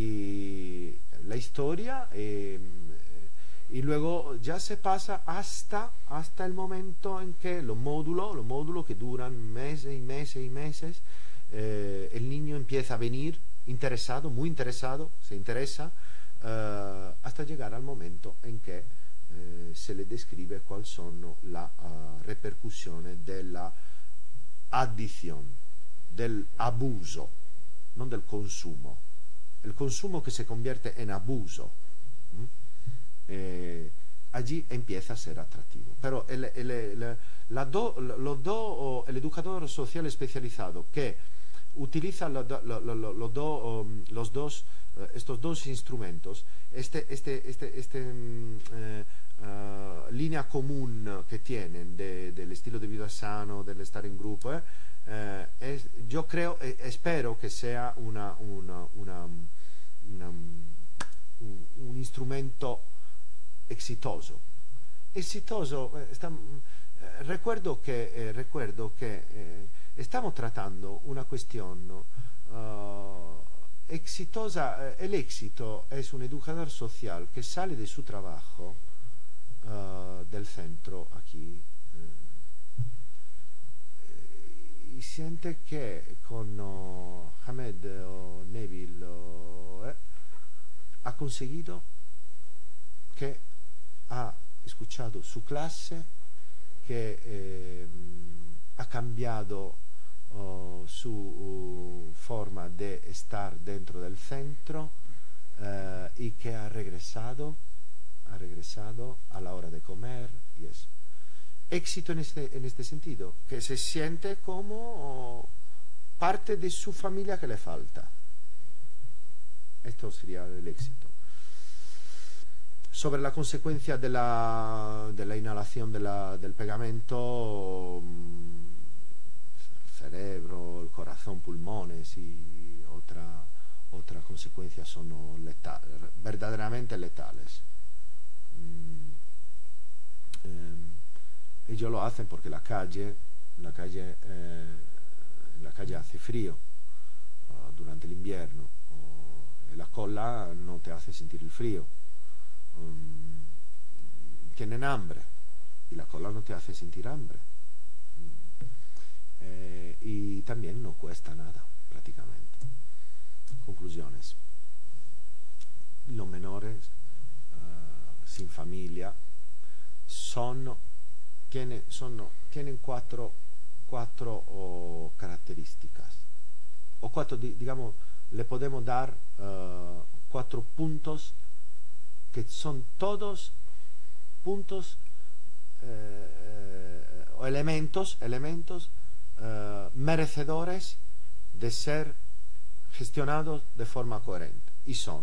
Y la historia, eh, y luego ya se pasa hasta, hasta el momento en que los módulos, los módulos que duran meses y meses y meses, eh, el niño empieza a venir interesado, muy interesado, se interesa, eh, hasta llegar al momento en que Eh, se le descrive quali sono la uh, repercussione della addizione, dell'abuso, non del consumo. Il consumo che si convierte in abuso. ¿Mm? Eh, allí empieza a ser atractivo. Pero el, el, el, la do, lo do, el educador social especializado que utiliza lo, lo, lo, lo do, um, los dos, uh, estos dos instrumentos, este, este, este, este eh, uh, línea común que tienen de, del estilo de vida sano, del estar en grupo, eh, eh, es, yo creo, eh, espero que sea una, una, una, una, un, un instrumento exitoso. Exitoso, eh, está, eh, recuerdo que, eh, recuerdo que eh, estamos tratando una cuestión uh, exitosa. El éxito es un educador social que sale de su trabajo uh, uh, del centro aquí. Y siente que con uh, Hamed o Neville uh, eh, ha conseguido que ha escuchado su clase, que eh, ha cambiado uh, su uh, forma de estar dentro del centro uh, y que ha regresado, ha regresado a la hora de comer y eso. Éxito en este, en este sentido, que se siente como parte de su familia que le falta. Esto sería el éxito. Sobre la consecuencia de la, de la inhalación de la, del pegamento, el cerebro, el corazón, pulmones y otra, otra consecuencia son letales, verdaderamente letales. Mm, eh, Ellos lo hacen porque la calle, la calle, eh, la calle hace frío uh, durante el invierno, uh, y la cola no te hace sentir el frío. Um, tienen hambre y la cola no te hace sentir hambre. Um, eh, y también no cuesta nada, prácticamente. Conclusiones. Los menores uh, sin familia son Tiene, sono, tienen cuatro, cuatro oh, características, o cuatro, di, digamos, le podemos dar uh, cuatro puntos que son todos puntos eh, o elementos, elementos uh, merecedores de ser gestionados de forma coherente, y son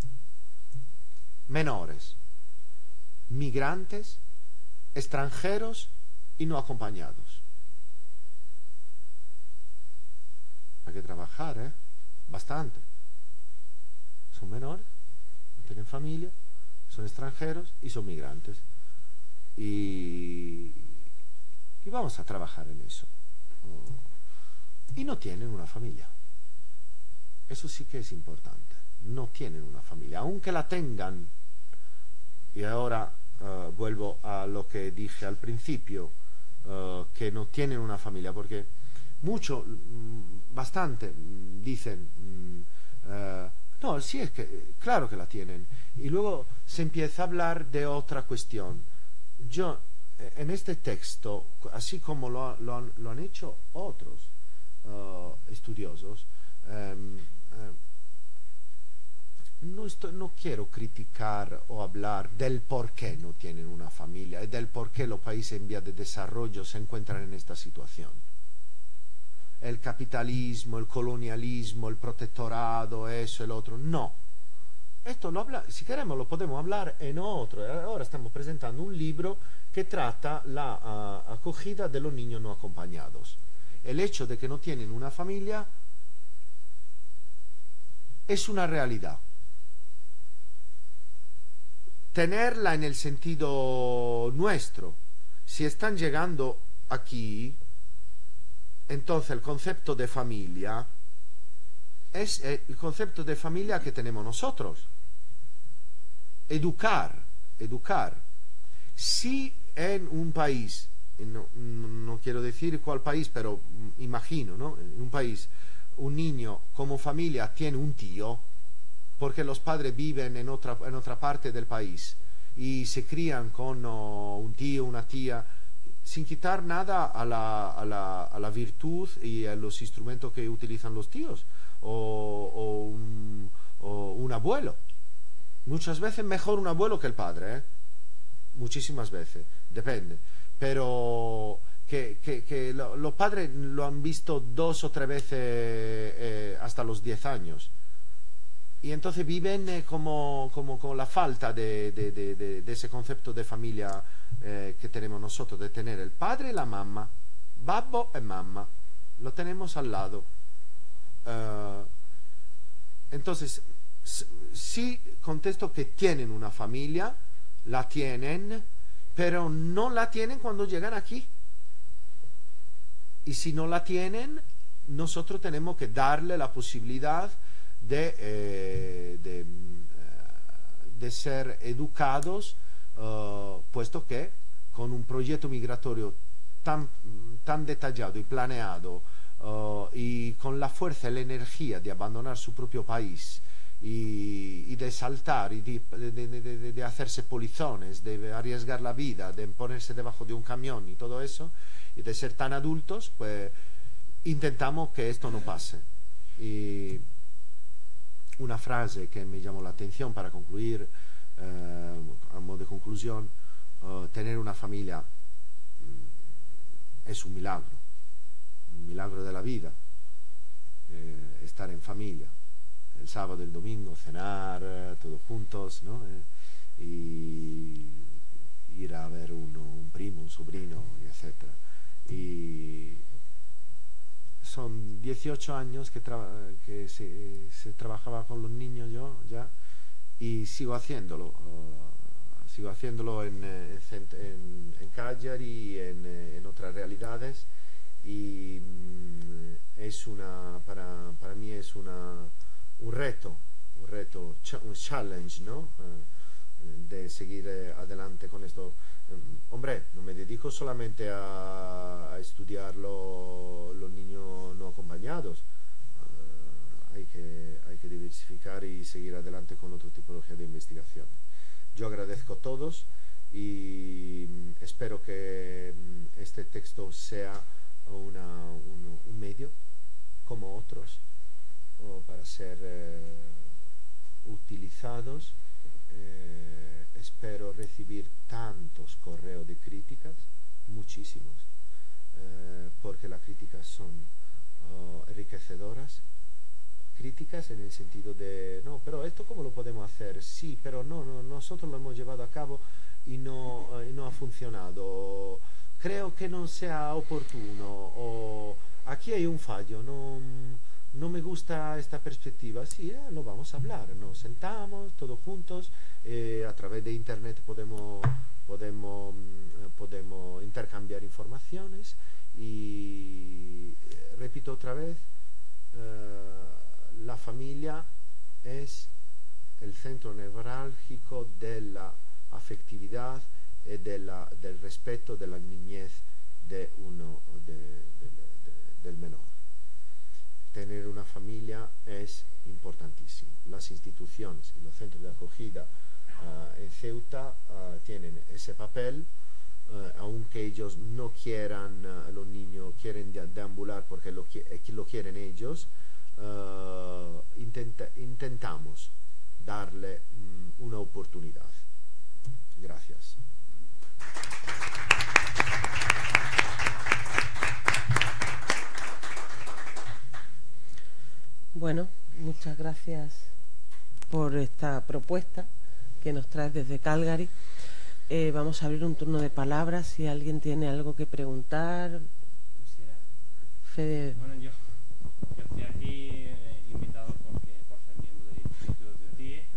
menores, migrantes, extranjeros y no acompañados. Hay que trabajar, ¿eh? Bastante. Son menores, no tienen familia, son extranjeros y son migrantes. Y, y vamos a trabajar en eso. Oh. Y no tienen una familia. Eso sí que es importante. No tienen una familia. Aunque la tengan, y ahora Uh, vuelvo a lo que dije al principio, uh, que no tienen una familia, porque mucho, mm, bastante mm, dicen, mm, uh, no, sí es que, claro que la tienen, y luego se empieza a hablar de otra cuestión. Yo, en este texto, así como lo, lo, han, lo han hecho otros uh, estudiosos, um, uh, No, estoy, no quiero criticar o hablar del por qué no tienen una familia y del por qué los países en vía de desarrollo se encuentran en esta situación. El capitalismo, el colonialismo, el protectorado, eso, el otro. No. Esto lo habla, si queremos lo podemos hablar en otro. Ahora estamos presentando un libro que trata la uh, acogida de los niños no acompañados. El hecho de que no tienen una familia es una realidad. Tenerla en el sentido nuestro. Si están llegando aquí, entonces el concepto de familia es el concepto de familia que tenemos nosotros. Educar, educar. Si en un país, no, no quiero decir cuál país, pero imagino, ¿no? En un país, un niño como familia tiene un tío, porque los padres viven en otra, en otra parte del país y se crían con oh, un tío, una tía, sin quitar nada a la, a la, a la virtud y a los instrumentos que utilizan los tíos, o, o, un, o un abuelo. Muchas veces mejor un abuelo que el padre, ¿eh? Muchísimas veces, depende. Pero que, que, que lo, los padres lo han visto dos o tres veces eh, hasta los diez años. Y entonces viven eh, como, como, como la falta de, de, de, de, de ese concepto de familia eh, que tenemos nosotros, de tener el padre y la mamá, babbo y mamá, lo tenemos al lado. Uh, entonces, sí contesto que tienen una familia, la tienen, pero no la tienen cuando llegan aquí. Y si no la tienen, nosotros tenemos que darle la posibilidad de, eh, de, de ser educados uh, puesto que con un proyecto migratorio tan, tan detallado y planeado, uh, y con la fuerza y la energía de abandonar su propio país y, y de saltar y de, de, de, de, de hacerse polizones, de arriesgar la vida, de ponerse debajo de un camión y todo eso, y de ser tan adultos, pues intentamos que esto no pase. Y una frase que me llamó la atención para concluir, eh, a modo de conclusión: uh, tener una familia mm, es un milagro, un milagro de la vida. Eh, estar en familia, el sábado, el domingo, cenar eh, todos juntos, ¿no? Eh, y ir a ver uno, un primo, un sobrino, y etcétera. Y son dieciocho años que, tra que se, se trabajaba con los niños yo ya, y sigo haciéndolo. Uh, sigo haciéndolo en, en, en Cagliari y en, en otras realidades, y mm, es una, para, para mí es una, un reto, un reto, un challenge, ¿no? Uh, de seguir eh, adelante con esto. Um, hombre, no me dedico solamente a, a estudiar lo, los niños no acompañados. Uh, hay que, hay que diversificar y seguir adelante con otra tipología de investigación. Yo agradezco a todos y um, espero que um, este texto sea una, un, un medio como otros, o para ser eh, utilizados. Eh, espero recibir tantos correos de críticas, muchísimos, eh, porque las críticas son uh, enriquecedoras. Críticas en el sentido de, no, pero esto cómo lo podemos hacer, sí, pero no, no nosotros lo hemos llevado a cabo y no, uh, y no ha funcionado, creo que no sea oportuno, o aquí hay un fallo, no, no me gusta esta perspectiva. Sí, eh, lo vamos a hablar, nos sentamos todos juntos, eh, a través de internet podemos, podemos, eh, podemos intercambiar informaciones y, eh, repito otra vez, eh, la familia es el centro neurálgico de la afectividad y de la, del respeto de la niñez de uno, de, de, de, del menor. Tener una familia es importantísimo. Las instituciones y los centros de acogida uh, en Ceuta uh, tienen ese papel, uh, aunque ellos no quieran, uh, los niños quieren de deambular porque lo, lo quieren ellos. Uh, intenta, intentamos darle um, una oportunidad. Gracias. Bueno, muchas gracias por esta propuesta que nos traes desde Calgary. Eh, vamos a abrir un turno de palabras. Si alguien tiene algo que preguntar. Fede. Bueno, yo, yo estoy aquí eh, invitado porque, por ser miembro del Instituto de T I E.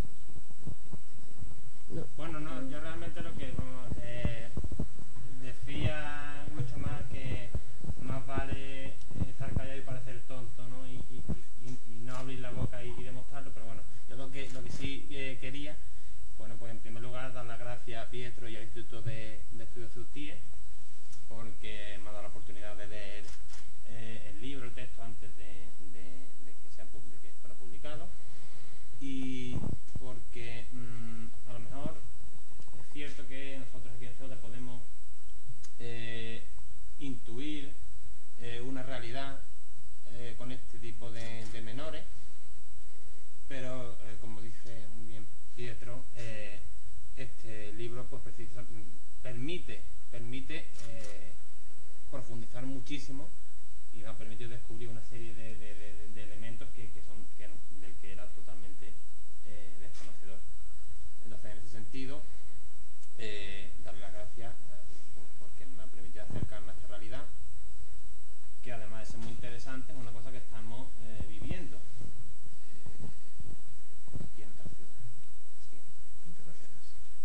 No. Bueno, no, yo realmente lo que bueno, eh, decía mucho más que más vale estar callado y parecer tonto, ¿no? Y, y, y, y no abrir la boca y, y demostrarlo, pero bueno, yo lo que, lo que sí eh, quería, bueno, pues en primer lugar dar las gracias a Pietro y al Instituto de, de Estudios C U T I E, porque me ha dado la oportunidad de leer eh, el libro, el texto, antes de, de, de, que, sea, de que fuera publicado, y porque mmm, a lo mejor es cierto que nosotros aquí en Ceuta podemos eh, intuir eh, una realidad eh, con este tipo de, de menores, pero eh, como dice muy bien Pietro, eh, este libro pues precisa, permite permite eh, profundizar muchísimo y nos ha permitido descubrir una serie de, de, de, de elementos que, que son que, del que era totalmente eh, desconocedor. Entonces, en ese sentido, eh, darle las gracias eh, porque me ha permitido acercarme a esta realidad, que además de ser muy interesante, es una cosa que estamos eh, viviendo eh, aquí en esta ciudad. Así que, muchas gracias.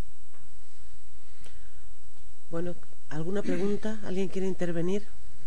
Bueno, ¿alguna pregunta? ¿Alguien quiere intervenir?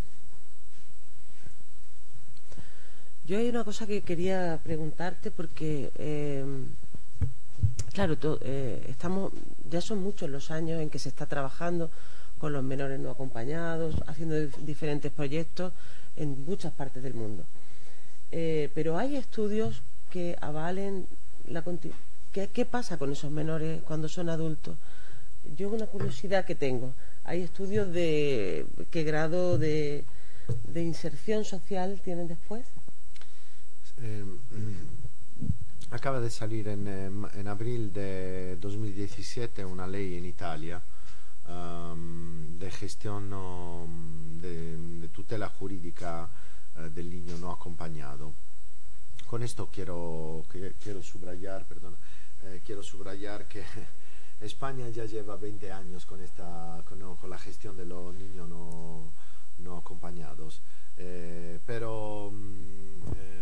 Yo hay una cosa que quería preguntarte porque, eh, claro, to, eh, estamos ya son muchos los años en que se está trabajando con los menores no acompañados, haciendo diferentes proyectos en muchas partes del mundo. Eh, pero hay estudios que avalen la continuidad. ¿Qué, ¿Qué pasa con esos menores cuando son adultos? Yo una curiosidad que tengo. ¿Hay estudios de qué grado de, de inserción social tienen después? Eh, acaba de salir en, en abril de dos mil diecisiete una ley en Italia um, de gestión um, de, de tutela jurídica uh, del niño no acompañado. Con esto quiero, quiero subrayar, perdón, eh, quiero subrayar que España ya lleva veinte años con, esta, con, con la gestión de los niños no, no acompañados. Eh, pero eh,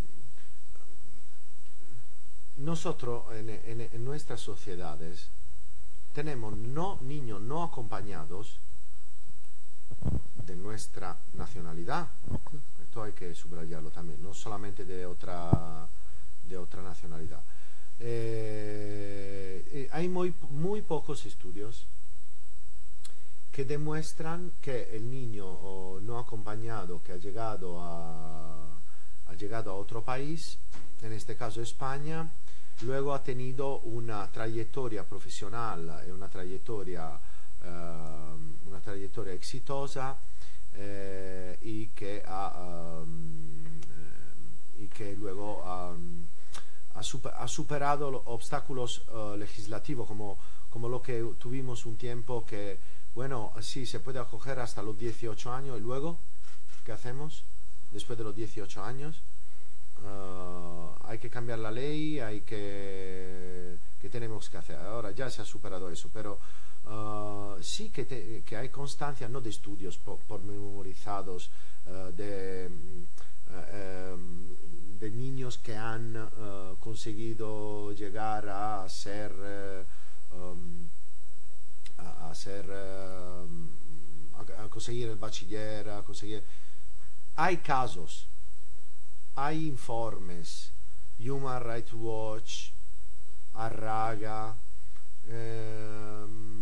nosotros en, en, en nuestras sociedades tenemos no niños no acompañados de nuestra nacionalidad. Esto hay que subrayarlo también, no solamente de otra, de otra nacionalidad. Eh, eh, hay muy, muy pocos estudios que demuestran que el niño oh, no acompañado que ha llegado a, ha llegado a otro país, en este caso España, luego ha tenido una trayectoria profesional y una trayectoria, uh, una trayectoria exitosa eh, y, que ha, um, eh, y que luego um, ha, super, ha superado los obstáculos uh, legislativos como, como lo que tuvimos un tiempo que, bueno, sí, se puede acoger hasta los dieciocho años y luego, ¿qué hacemos después de los dieciocho años? Uh, hay que cambiar la ley, hay que, que tenemos que hacer. Ahora ya se ha superado eso, pero uh, sí que, te, que hay constancia, no de estudios por, pormenorizados uh, de, uh, um, de niños que han uh, conseguido llegar a ser uh, um, a, a ser uh, a, a conseguir el bachiller, a conseguir. Hay casos, hay informes, Human Rights Watch, Arraga, eh,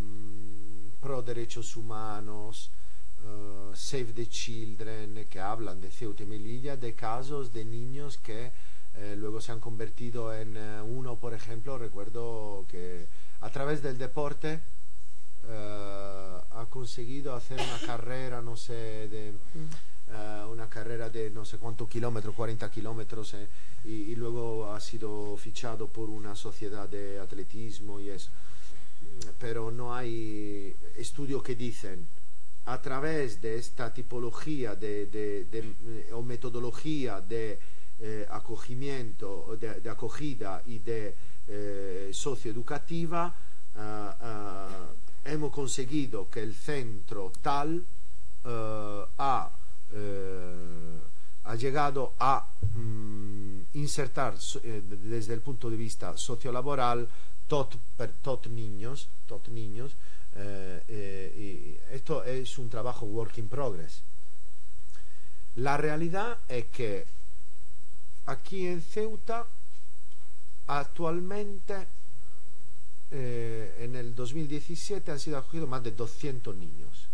Pro Derechos Humanos, uh, Save the Children, que hablan de Ceuta y Melilla, de casos de niños que eh, luego se han convertido en uh, uno, por ejemplo, recuerdo que a través del deporte uh, ha conseguido hacer una carrera, no sé, de... Uh, una carrera de no sé cuántos kilómetros, cuarenta kilómetros, eh, y, y luego ha sido fichado por una sociedad de atletismo y eso. Pero no hay estudios que dicen a través de esta tipología de, de, de, o metodología de eh, acogimiento, de, de acogida y de eh, socioeducativa, uh, uh, hemos conseguido que el centro tal uh, ha Eh, ha llegado a mm, insertar eh, desde el punto de vista sociolaboral tot, per, tot niños, tot niños eh, eh, y esto es un trabajo work in progress. La realidad es que aquí en Ceuta actualmente eh, en el dos mil diecisiete han sido acogidos más de doscientos niños.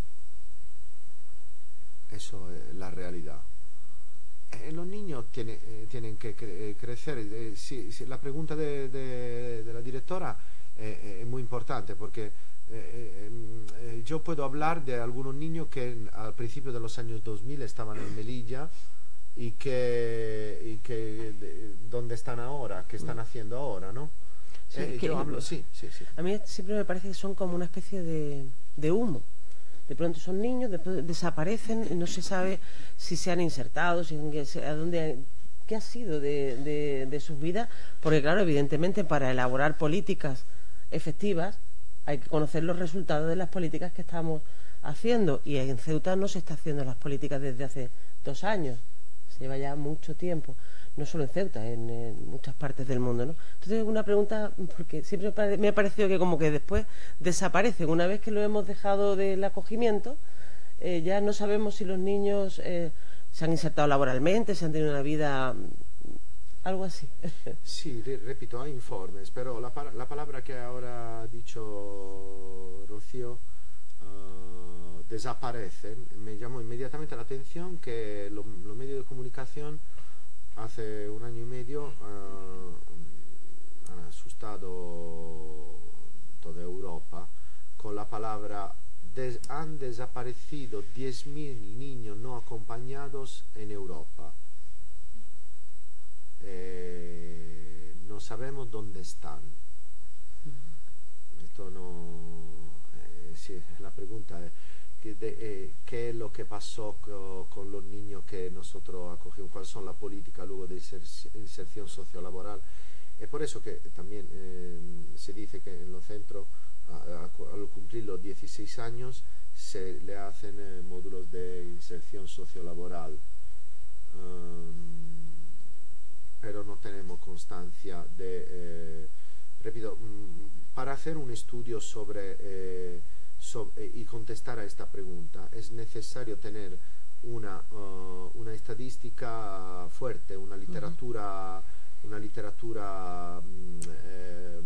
Eso es la realidad. Eh, los niños tiene, eh, tienen que cre crecer. Eh, si, si la pregunta de, de, de la directora eh, es muy importante porque eh, eh, yo puedo hablar de algunos niños que en, al principio de los años dos mil estaban en Melilla y que, y que de, ¿dónde están ahora? ¿Qué están haciendo ahora? ¿No? Sí, eh, que, yo hablo, sí, sí, sí. A mí siempre me parece que son como una especie de, de humo. De pronto son niños, después desaparecen, no se sabe si se han insertado, si, a dónde, qué ha sido de, de, de sus vidas, porque claro, evidentemente para elaborar políticas efectivas hay que conocer los resultados de las políticas que estamos haciendo, y en Ceuta no se está haciendo las políticas desde hace dos años, se lleva ya mucho tiempo, no solo en Ceuta, en, en muchas partes del mundo, ¿no? Entonces una pregunta, porque siempre me ha parecido que como que después desaparecen, una vez que lo hemos dejado del acogimiento, eh, ya no sabemos si los niños eh, se han insertado laboralmente, si han tenido una vida algo así. Sí, re- repito, hay informes, pero la, pa- la palabra que ahora ha dicho Rocío, uh, desaparece. Me llamó inmediatamente la atención que lo- los medios de comunicación hace un año y medio uh, han asustado toda Europa con la palabra des- han desaparecido diez mil niños no acompañados en Europa. Eh, no sabemos dónde están. Esto no. Eh, sí, la pregunta es: ¿qué, de, eh, ¿qué es lo que pasó co- con los niños que nosotros acogimos? ¿Cuáles son las políticas luego de inser- inserción sociolaboral? Es por eso que también eh, se dice que en los centros, a- a- al cumplir los dieciséis años, se le hacen eh, módulos de inserción sociolaboral. Um, pero no tenemos constancia de, eh, repito, mm, para hacer un estudio sobre, eh, so- eh, y contestar a esta pregunta es necesario tener una, uh, una estadística fuerte, una literatura, una literatura mm, eh,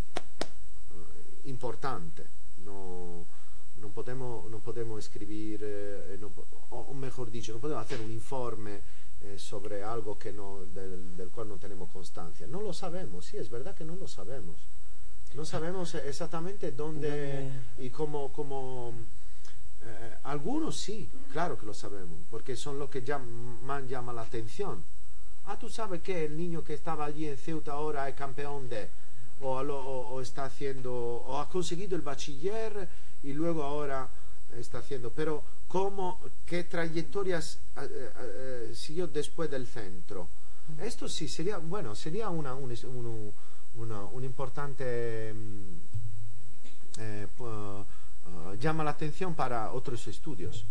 importante. No, non podemos, non podemos escribir, eh, no, o, o mejor dicho, no podemos hacer un informe Eh, sobre algo que no, del, del cual no tenemos constancia. No lo sabemos, sí, es verdad que no lo sabemos. No sabemos exactamente dónde y cómo, cómo eh, algunos sí, claro que lo sabemos, porque son los que llam, más llaman la atención. Ah, tú sabes que el niño que estaba allí en Ceuta ahora es campeón de, o, lo, o, o está haciendo, o ha conseguido el bachiller y luego ahora está haciendo, pero cómo, qué trayectorias eh, eh, siguió después del centro. Esto sí sería, bueno, sería una, un, un, una, un importante eh, uh, uh, llama la atención para otros estudios.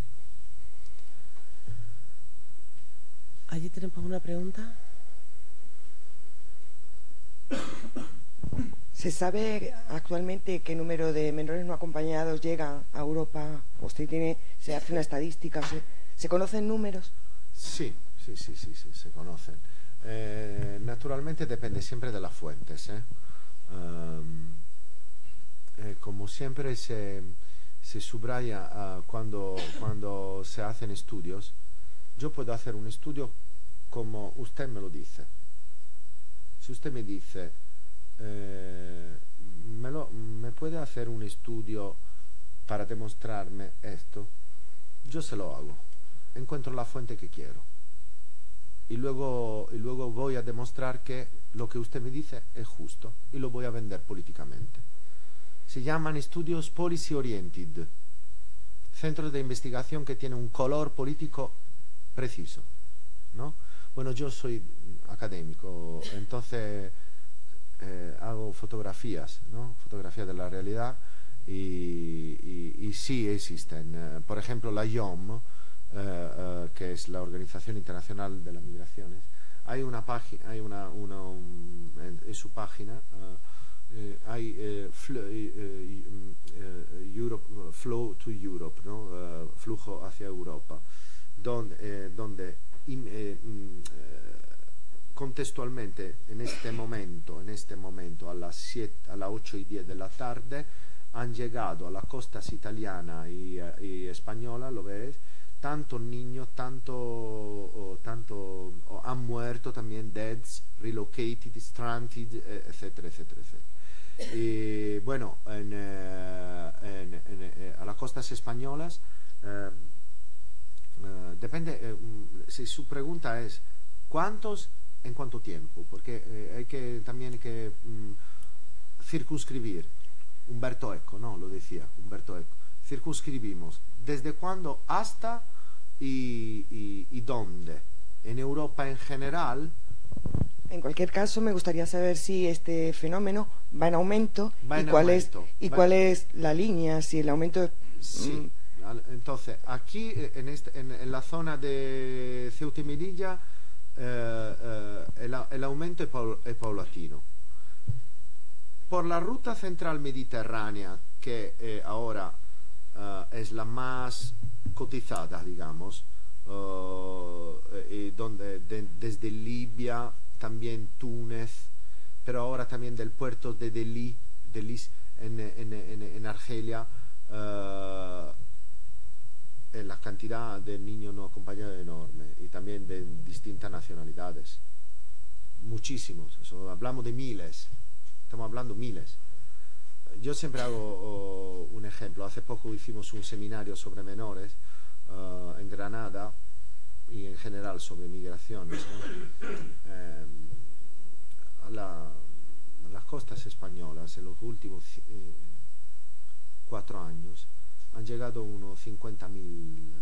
¿Allí tenemos una pregunta? ¿Se sabe actualmente qué número de menores no acompañados llega a Europa? ¿Usted tiene, se hace una estadística? ¿Se, ¿se conocen números? Sí, sí, sí, sí, sí, se conocen. Eh, naturalmente depende siempre de las fuentes. ¿eh? Um, eh, como siempre se, se subraya uh, cuando, cuando se hacen estudios, yo puedo hacer un estudio como usted me lo dice. Si usted me dice, eh, me, lo, me puede hacer un estudio para demostrarme esto, yo se lo hago. Encuentro la fuente que quiero. Y luego, y luego voy a demostrar que lo que usted me dice es justo y lo voy a vender políticamente. Se llaman estudios policy oriented, centros de investigación que tienen un color político preciso, ¿no? Bueno, yo soy académico, entonces eh, hago fotografías, ¿no? Fotografías de la realidad y, y, y sí existen. Eh, por ejemplo, la I O M, eh, eh, que es la Organización Internacional de las Migraciones, hay una página, hay una, una un, en, en su página uh, eh, hay eh, fl eh, eh, Europe, Flow to Europe, ¿no? Uh, flujo hacia Europa, donde, eh, donde in, eh, eh, contestualmente en este momento, en este momento a las siete, a las ocho y diez de la tarde han llegado a las costas italiana y, y española, lo ves, tantos niños, tanto, o, tanto o han muerto también, deads, relocated, stranded, etcétera, etcétera, etcétera. Y bueno, en, en, en, en, a las costas españolas, eh, eh, depende, eh, si su pregunta es ¿cuántos en cuánto tiempo? Porque eh, hay que también que mm, circunscribir. Umberto Eco, no, lo decía Umberto Eco. Circunscribimos desde cuándo hasta y, y, y dónde. En Europa en general. En cualquier caso, me gustaría saber si este fenómeno va en aumento va y en cuál aumento, es y va cuál en... es la línea, si el aumento es... Sí. Mm. Entonces, aquí en, este, en, en la zona de Ceuta y Melilla eh, eh, el, el aumento es, paul, es paulatino. Por la ruta central mediterránea, que eh, ahora eh, es la más cotizada, digamos, uh, y donde de, desde Libia también Túnez, pero ahora también del puerto de Delhi, Delhi en, en, en, en Argelia. Uh, la cantidad de niños no acompañados es enorme, y también de distintas nacionalidades, muchísimos. Eso, hablamos de miles, estamos hablando miles. Yo siempre hago oh, un ejemplo. Hace poco hicimos un seminario sobre menores uh, en Granada, y en general sobre migraciones, ¿no? eh, a, la, a las costas españolas en los últimos eh, cuatro años han llegado unos cincuenta mil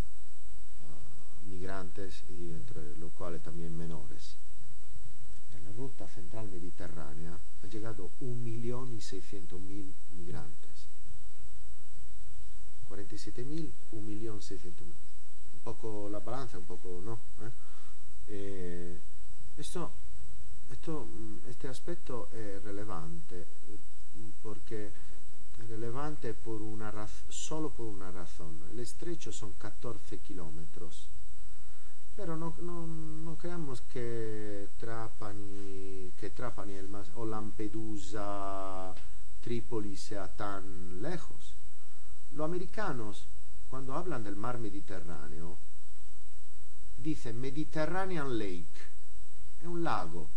uh, migrantes, y entre los cuales también menores. En la ruta central mediterránea ha llegado un millón y seiscientos mil migrantes. cuarenta y siete mil, un millón seiscientos mil. Un poco la balanza, un poco no. ¿Eh? Eh, esto, esto, este aspecto es relevante, porque es relevante por una solo por una razón. El estrecho son catorce kilómetros, pero no, no, no creamos que Trapani, que Trapani el más, o Lampedusa, Trípoli sea tan lejos. Los americanos, cuando hablan del mar Mediterráneo, dicen Mediterranean Lake, es un lago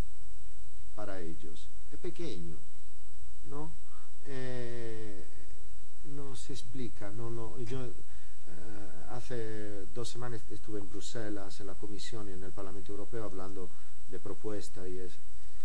para ellos, es pequeño, ¿no? Eh, no se explica. No, no, yo eh, hace dos semanas estuve en Bruselas, en la Comisión y en el Parlamento Europeo, hablando de propuesta, y es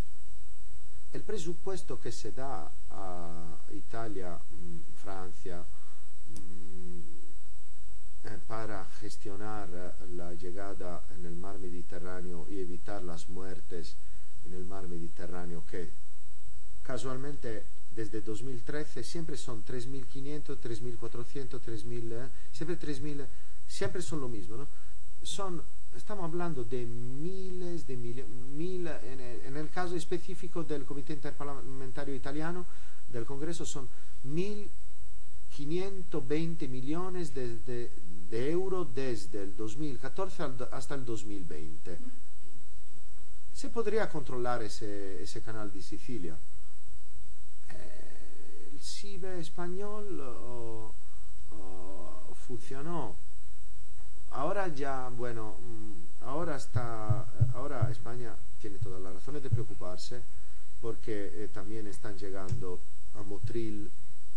el presupuesto que se da a Italia, mh, Francia, mh, eh, para gestionar la llegada en el mar Mediterráneo y evitar las muertes en el mar Mediterráneo, que casualmente desde dos mil trece siempre son tres mil quinientos, tres mil cuatrocientos, tres mil, eh, siempre tres mil, siempre son lo mismo, ¿no? Son, estamos hablando de miles de millones, mil, en, en el caso específico del Comité Interparlamentario Italiano, del Congreso, son mil quinientos veinte millones de, de, de euros desde el dos mil catorce al, hasta el dos mil veinte. Se podría controlar ese, ese canal de Sicilia. El SIBE español oh, oh, funcionó. Ahora ya, bueno, ahora está, ahora España tiene todas las razones de preocuparse, porque eh, también están llegando a Motril,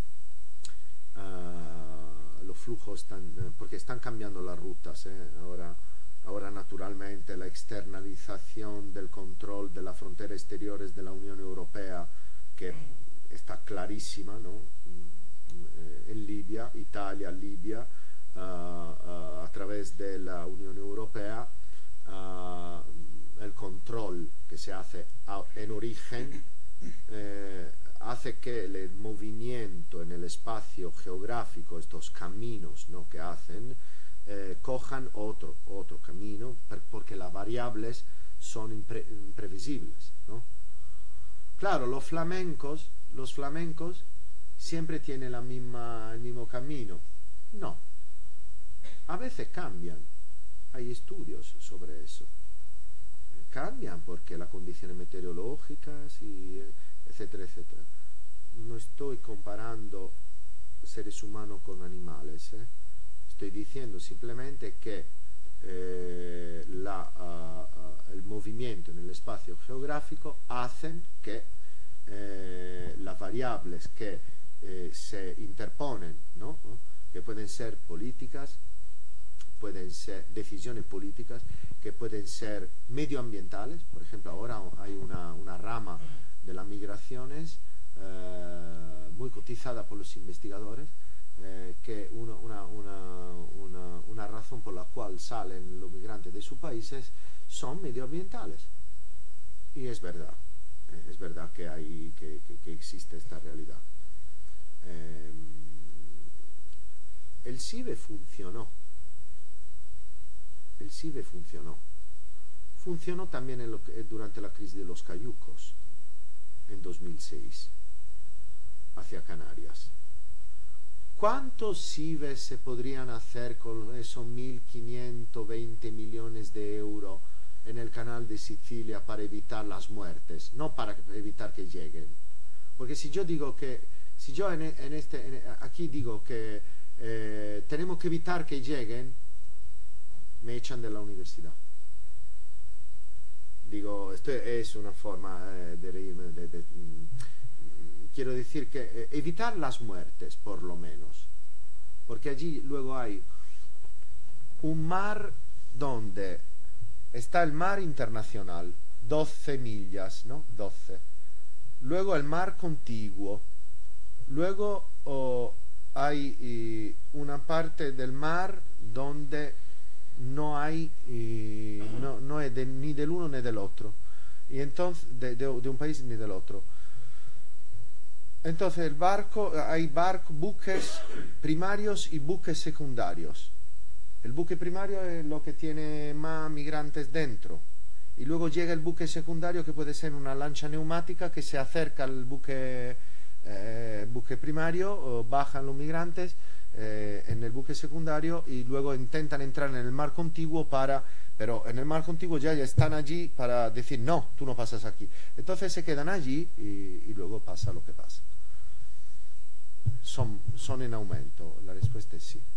uh, los flujos están, eh, porque están cambiando las rutas, eh, ahora, ahora naturalmente la externalización del control de las fronteras exteriores de la Unión Europea, que está clarísima, ¿no? En Libia, Italia, Libia, uh, uh, a través de la Unión Europea, uh, el control que se hace a, en origen eh, hace que el movimiento en el espacio geográfico, estos caminos, ¿no?, que hacen, eh, cojan otro, otro camino, per, porque las variables son impre, imprevisibles, ¿no? Claro, los flamencos, los flamencos siempre tienen la misma, el mismo camino. No. A veces cambian. Hay estudios sobre eso. Cambian porque las condiciones meteorológicas, y etcétera, etcétera. No estoy comparando seres humanos con animales, ¿eh? Estoy diciendo simplemente que eh, la, uh, uh, el movimiento en el espacio geográfico hacen que eh, las variables que eh, se interponen, ¿no?, que pueden ser políticas, pueden ser decisiones políticas, que pueden ser medioambientales. Por ejemplo, ahora hay una, una rama de las migraciones eh, muy cotizada por los investigadores, eh, que uno, una, una, una, una razón por la cual salen los migrantes de sus países son medioambientales. Y es verdad, eh, es verdad que, hay, que, que, que existe esta realidad. Eh, el SIBE funcionó. El SIBE funcionó. Funcionó también en lo que, durante la crisis de los cayucos, en dos mil seis, hacia Canarias. ¿Cuántos SIBES se podrían hacer con esos mil quinientos veinte millones de euros en el canal de Sicilia para evitar las muertes, no para evitar que lleguen. Porque si yo digo que, si yo en, en este, en, aquí digo que eh, tenemos que evitar que lleguen, me echan de la universidad. Digo, esto es una forma eh, de reírme, de, de, mm, quiero decir que eh, evitar las muertes, por lo menos. Porque allí luego hay un mar donde está el mar internacional, doce millas, ¿no? doce. Luego el mar contiguo. Luego oh, hay eh, una parte del mar donde no hay, eh, no, no es de, ni del uno ni del otro. Y entonces, de, de, de un país ni del otro. Entonces el barco, hay barcos, buques primarios y buques secundarios. El buque primario es lo que tiene más migrantes dentro. Y luego llega el buque secundario, que puede ser una lancha neumática que se acerca al buque, eh, buque primario, bajan los migrantes eh, en el buque secundario y luego intentan entrar en el mar contiguo para... Pero en el mar contiguo ya, ya están allí para decir, no, tú no pasas aquí. Entonces se quedan allí y, y luego pasa lo que pasa. Son, son en aumento, la respuesta es sí.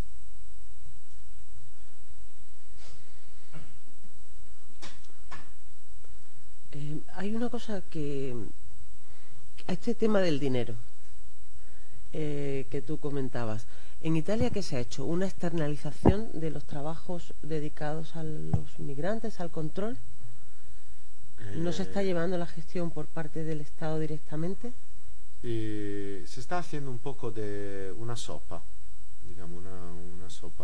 Eh, hay una cosa que... Este tema del dinero eh, que tú comentabas. En Italia, ¿qué se ha hecho? ¿Una externalización de los trabajos dedicados a los migrantes, al control? ¿No se está llevando la gestión por parte del Estado directamente? Eh, se está haciendo un poco de una sopa, digamos, una, una sopa.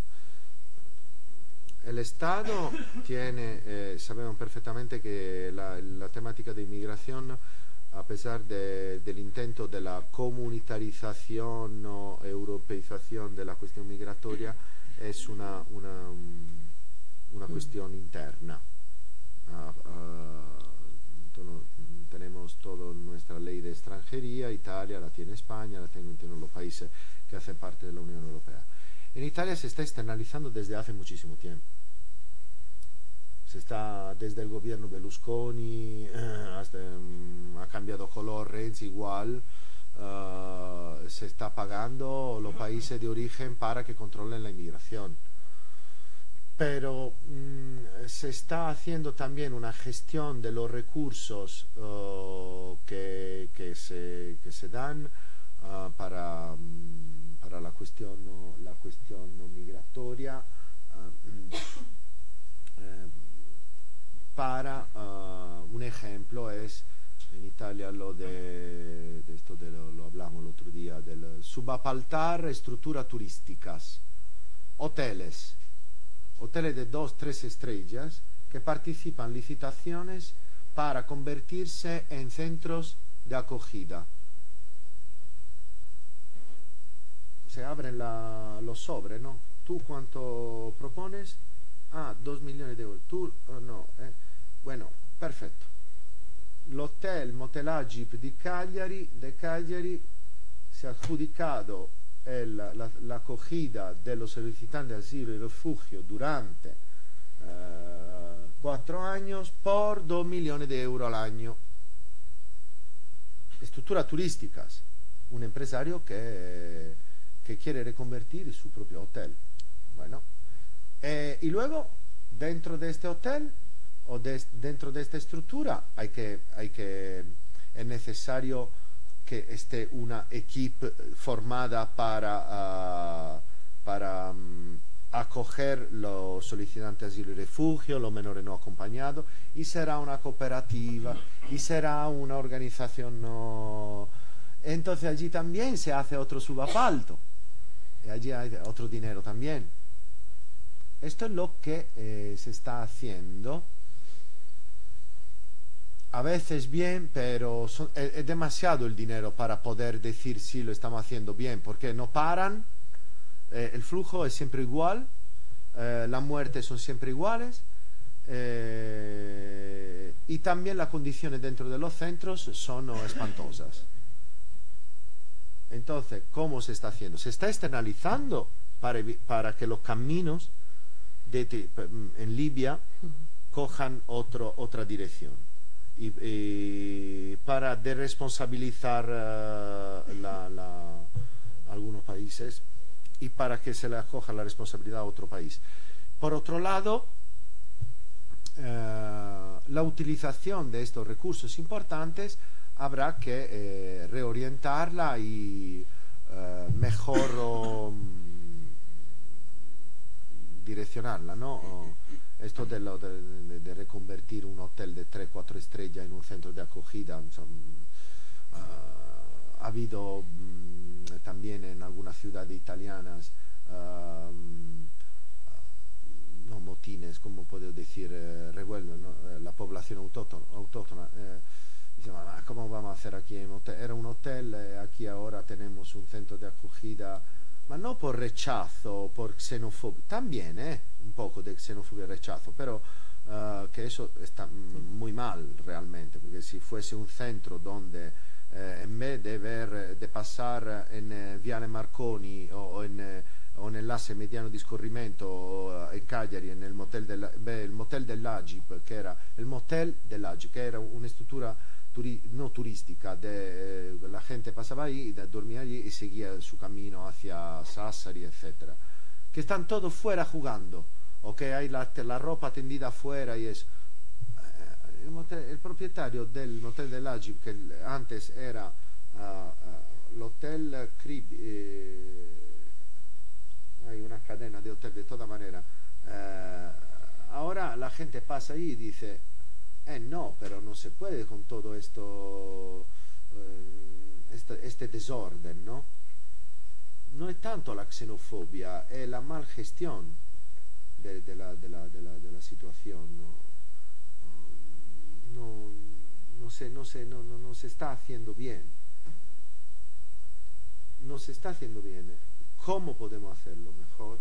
El Estado tiene, eh, sabemos perfectamente que la, la temática de inmigración, a pesar de, del intento de la comunitarización o europeización de la cuestión migratoria, es una, una, una cuestión interna. Uh, uh, tenemos toda nuestra ley de extranjería, Italia la tiene España, la tienen, tienen los países que hacen parte de la Unión Europea. En Italia se está externalizando desde hace muchísimo tiempo. Se está desde el gobierno Berlusconi, eh, hasta, um, ha cambiado color Renzi igual, uh, se está pagando los países de origen para que controlen la inmigración. Pero um, se está haciendo también una gestión de los recursos uh, que, que, se, que se dan uh, para, um, para la cuestión, la cuestión migratoria. Uh, eh, para uh, un ejemplo es en Italia lo de, de esto de lo, lo hablamos el otro día, del subappaltar estructuras turísticas, hoteles, hoteles de dos, tres estrellas que participan en licitaciones para convertirse en centros de acogida. Se abren la, los sobres, ¿no? ¿Tú cuánto propones? Ah, dos millones de euros. Tú, oh, no, eh. Bueno, perfetto. L'hotel Motellagip di Cagliari, de Cagliari si ha adjudicado el, la, la acogida de los solicitantes de asilo y refugio durante eh, cuatro años por dos millones de euros al año. Estructuras turísticas. Un empresario que, que quiere reconvertir su propio hotel. Bueno. Eh, y luego, dentro de este hotel o de, dentro de esta estructura, hay que, hay que, es necesario que esté una equipe formada para, uh, para um, acoger los solicitantes de asilo y refugio, los menores no acompañados, y será una cooperativa, y será una organización no... Entonces allí también se hace otro subappalto, y allí hay otro dinero también. Esto es lo que eh, se está haciendo. A veces bien, pero son, es, es demasiado el dinero para poder decir si lo estamos haciendo bien, porque no paran, eh, el flujo es siempre igual, eh, las muertes son siempre iguales, eh, y también las condiciones dentro de los centros son espantosas. Entonces, ¿cómo se está haciendo? Se está externalizando para, para que los caminos de, en Libia cojan otro, otra dirección. Y, y para desresponsabilizar uh, la, la, algunos países y para que se le acoja la responsabilidad a otro país. Por otro lado, uh, la utilización de estos recursos importantes habrá que eh, reorientarla y uh, mejor um, direccionarla, ¿no? O esto de, lo, de, de, de reconvertir un hotel de tres cuatro estrellas en un centro de acogida, son, uh, ha habido um, también en algunas ciudades italianas uh, no motines, como puedo decir, eh, revuelven, ¿no? La población autóctona, autóctona eh, dice, ma, ¿cómo vamos a hacer aquí? Era un hotel, eh, aquí ahora tenemos un centro de acogida, ma no por rechazo, por xenofobia, también, eh, un poco de xenofobia y rechazo, pero uh, que eso está muy mal realmente, porque si fuese un centro donde eh, en vez de, ver, de pasar en eh, Viale Marconi o, o en eh, o nell'asse mediano di scorrimento o in Cagliari e nel motel del, beh, il motel dell'Agip, che era il motel dell'Agip, che era una struttura turi, no turistica, de, la gente passava ahí, dormía allí y seguía su camino hacia Sassari, etcétera, que están todos fuera jugando, o que hay la, la ropa tendida afuera y eso. Eh, il, motel, il proprietario del motel dell'Agip, che antes era uh, uh, l'hotel Crib, eh, hay una cadena de hotel de toda manera, eh, ahora la gente pasa ahí y dice, eh no, pero no se puede con todo esto, eh, este, este desorden, ¿no? No es tanto la xenofobia, es la mal gestión de, de, la, de, la, de, la, de la situación, ¿no? No, no, se, no, se, no, no, no se está haciendo bien, no se está haciendo bien. ¿Cómo podemos hacerlo mejor?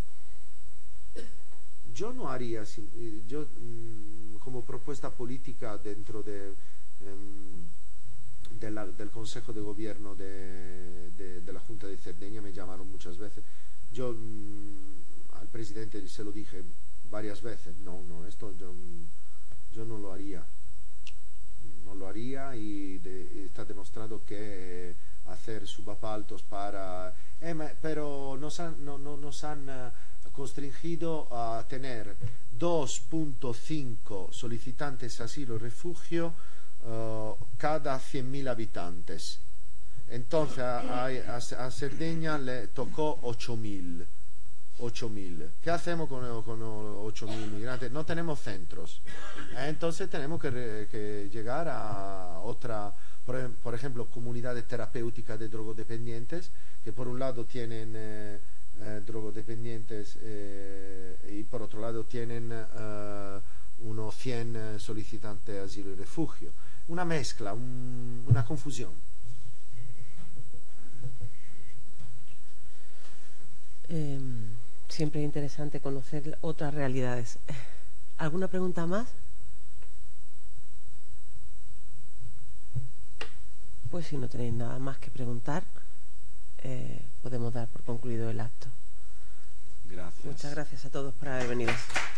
Yo no haría, yo mmm, como propuesta política dentro de, um, de la, del Consejo de Gobierno de, de, de la Junta de Cerdeña, me llamaron muchas veces, yo mmm, al presidente se lo dije varias veces, no, no, esto yo, yo no lo haría, no lo haría y, de, y está demostrado que hacer subappaltos para... Eh, ma, pero nos han, no, no, nos han uh, constringido a tener dos punto cinco solicitantes asilo y refugio uh, cada cien mil habitantes. Entonces a, a, a Cerdeña le tocó ocho mil. ¿Qué hacemos con, con ocho mil migrantes? No tenemos centros. Eh, entonces tenemos que, re, que llegar a otra... Por, por ejemplo, comunidades terapéuticas de drogodependientes, que por un lado tienen eh, eh, drogodependientes eh, y por otro lado tienen eh, unos cien solicitantes de asilo y refugio. Una mezcla, un, una confusión. Eh, siempre es interesante conocer otras realidades. ¿Alguna pregunta más? Pues si no tenéis nada más que preguntar, eh, podemos dar por concluido el acto. Gracias. Muchas gracias a todos por haber venido.